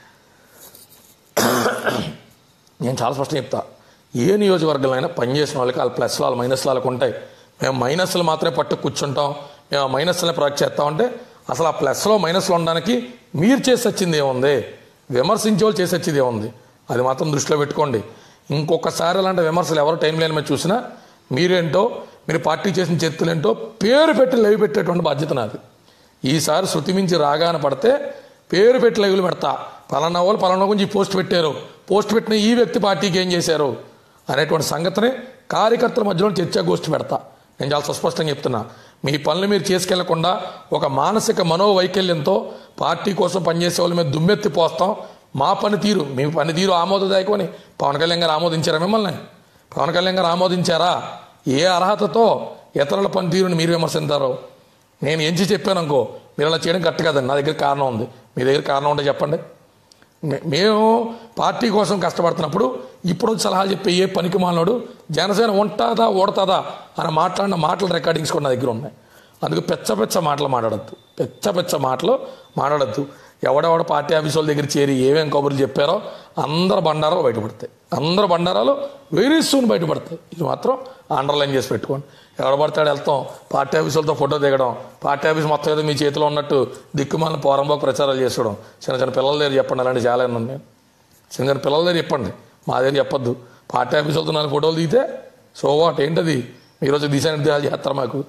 Speaker 1: నేను చాలా స్పష్టంగా చెప్తా. ఏ నియోజకవర్గంలో అయినా పనిచేసిన వాళ్ళకి వాళ్ళ ప్లస్లు వాళ్ళ మైనస్లు వాళ్ళకు ఉంటాయి. మేము మైనస్లు మాత్రమే పట్టు కూర్చుంటాం, మేము ఆ మైనస్లనే ప్రొజెక్ట్ చేస్తామంటే అసలు ఆ ప్లస్లో మైనస్లో ఉండడానికి మీరు చేసి వచ్చింది ఏముంది, విమర్శించే వాళ్ళు చేసి వచ్చేది ఏముంది, అది మాత్రం దృష్టిలో పెట్టుకోండి. ఇంకొకసారి అలాంటి విమర్శలు ఎవరు టైం లేని మీద చూసినా మీరేంటో, మీరు పార్టీ చేసిన చేతులేంటో పేరు పెట్టి లైవ్ పెట్టేటువంటి బాధ్యత నాది. ఈసారి శృతి మించి రాగాన పడితే పేరు పెట్టి లైవ్లు పెడతా. పలానా వాళ్ళు పలానా గురించి పోస్ట్ పెట్టారు, పోస్ట్ పెట్టిన ఈ వ్యక్తి పార్టీకి ఏం చేశారు అనేటువంటి సంగతిని కార్యకర్తల మధ్యలో చర్చాగోష్ఠి పెడతా. నేను చాలా సుస్పష్టంగా చెప్తున్నా, మీ పనులు మీరు చేసుకెళ్లకుండా ఒక మానసిక మనోవైకల్యంతో పార్టీ కోసం పనిచేసే వాళ్ళ మీద దుమ్మెత్తి పోస్తాం. మా పనితీరు, మీ పనితీరు ఆమోదదాయకమని పవన్ కళ్యాణ్ గారు ఆమోదించారా? మిమ్మల్ని పవన్ కళ్యాణ్ గారు ఆమోదించారా? ఏ అర్హతతో ఇతరుల పనితీరుని మీరు విమర్శించారో నేను ఎంచి చెప్పాను అనుకో, మీరు అలా చేయడం కరెక్ట్ కదండి. నా దగ్గర కారణం ఉంది, మీ దగ్గర కారణం ఉంటే చెప్పండి. మేము పార్టీ కోసం కష్టపడుతున్నప్పుడు ఇప్పుడు సలహా చెప్పే ఏ పనికి మాలినోడు జనసేన ఉంటుందా ఓడతాదా అని మాట్లాడిన మాటల రికార్డింగ్స్ కూడా నా దగ్గర ఉన్నాయి. అందుకు పెచ్చ పెచ్చ మాటలు మాట్లాడద్దు, పెచ్చ పెచ్చ మాటలు మాట్లాడద్దు. ఎవడెవడ పార్టీ ఆఫీస్ వాళ్ళ దగ్గర చేరి ఏమేం కబుర్లు చెప్పారో అందరు బండారాలు బయటపడతాయి, అందరు బండారాలు వెరీ సూన్ బయటపడతాయి. ఇది మాత్రం అండర్లైన్ చేసి పెట్టుకోండి. ఎవడ పడతాడు వెళ్తాం పార్టీ ఆఫీస్ వాళ్ళతో ఫోటో దిగడం, పార్టీ ఆఫీస్ మొత్తం ఏదో మీ చేతిలో ఉన్నట్టు దిక్కుమాలిన పోరంబాకు ప్రచారాలు చేసుకోవడం. చిన్న చిన్న పిల్లల దగ్గర చెప్పండి, అలాంటి చాలా ఉన్నాయి. చిన్న చిన్న పిల్లల దగ్గర చెప్పండి, మా దగ్గర చెప్పొద్దు. పార్టీ ఆఫీస్ వాళ్ళతో నాలుగు ఫోటోలు దిగితే సో వాట్, ఏంటది ఈరోజు దిశానిర్దేశాలు చేస్తారు మాకు.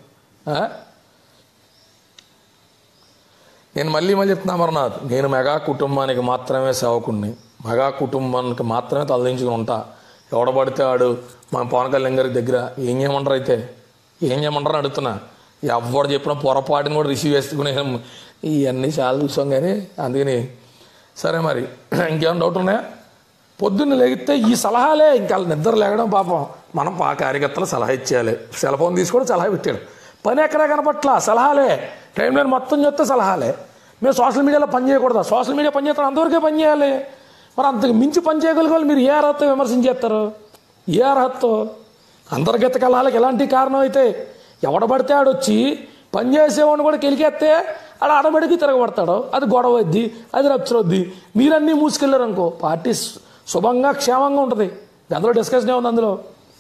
Speaker 1: నేను మళ్ళీ మళ్ళీ చెప్తున్నా అమర్నాథ్, నేను మెగా కుటుంబానికి మాత్రమే సేవకుడిని, మెగా కుటుంబానికి మాత్రమే తలదించుకుని ఉంటా. ఎవడబడితే ఆడు మా పవన్ కళ్యాణ్ గారి దగ్గర ఏం చేయమంటారు, అయితే ఏం చేయమంటారని అడుగుతున్నా. ఎవరు చెప్పిన పొరపాటుని కూడా రిసీవ్ చేసుకునే ఇవన్నీ చాలా చూసాం కానీ. అందుకని సరే, మరి ఇంకేమైనా డౌట్ ఉన్నాయా? పొద్దున్న లేగితే ఈ సలహాలే, ఇంకా నిద్ర లేగడం పాపం. మనం పా కార్యకర్తలు సలహా ఇచ్చేయాలి. సెల్ ఫోన్ తీసుకొని సలహా పెట్టాడు, పని ఎక్కడా కనపట్లా, సలహాలే. టైం లేని మొత్తం చెప్తే సలహాలే. మేము సోషల్ మీడియాలో పని చేయకూడదా? సోషల్ మీడియా పని చేస్తాం, అంతవరకే పని చేయాలి. మరి అంతకు మించి పని చేయగలిగే మీరు ఏ అర్హత విమర్శించేస్తారు? ఏ అర్హతతో? అంతర్గత కలహాలకు ఎలాంటి కారణం అయితే ఎవడబడితే ఆడొచ్చి పని చేసేవాడిని కూడా కెలికేస్తే ఆడ ఆడబడికి తిరగబడతాడు, అది గొడవ వద్ది, అది రప్చర్ వద్ది. మీరన్నీ మూసుకెళ్ళారు అనుకో, పార్టీ శుభంగా క్షేమంగా ఉంటుంది. అందులో డిస్కషన్ ఏముంది? అందులో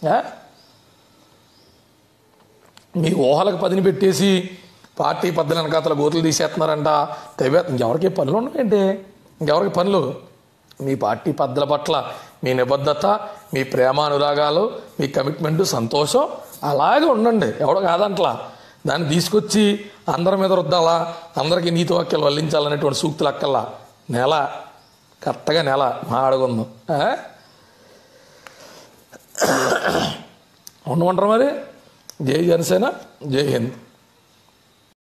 Speaker 1: మీ ఊహలకు పదిని పెట్టేసి పార్టీ పద్దెల వెనకాతల గోతులు తీసేస్తున్నారంట, తెవే. ఇంకెవరికి పనులు ఉన్నాయంటే, ఇంకెవరికి పనులు? మీ పార్టీ పద్దల పట్ల మీ నిబద్ధత, మీ ప్రేమానురాగాలు, మీ కమిట్మెంటు, సంతోషం అలాగే ఉండండి. ఎవడో కాదంట్లా. దాన్ని తీసుకొచ్చి అందరి మీద రుద్దాలా, అందరికీ నీతి వాక్యాలు వల్లించాలనేటువంటి సూక్తులు అక్కల్లా. నెల కరెక్ట్గా నెల మాడుకుందాం. ఉండమంటారు మరి. జై జనసేన, జై హింద్.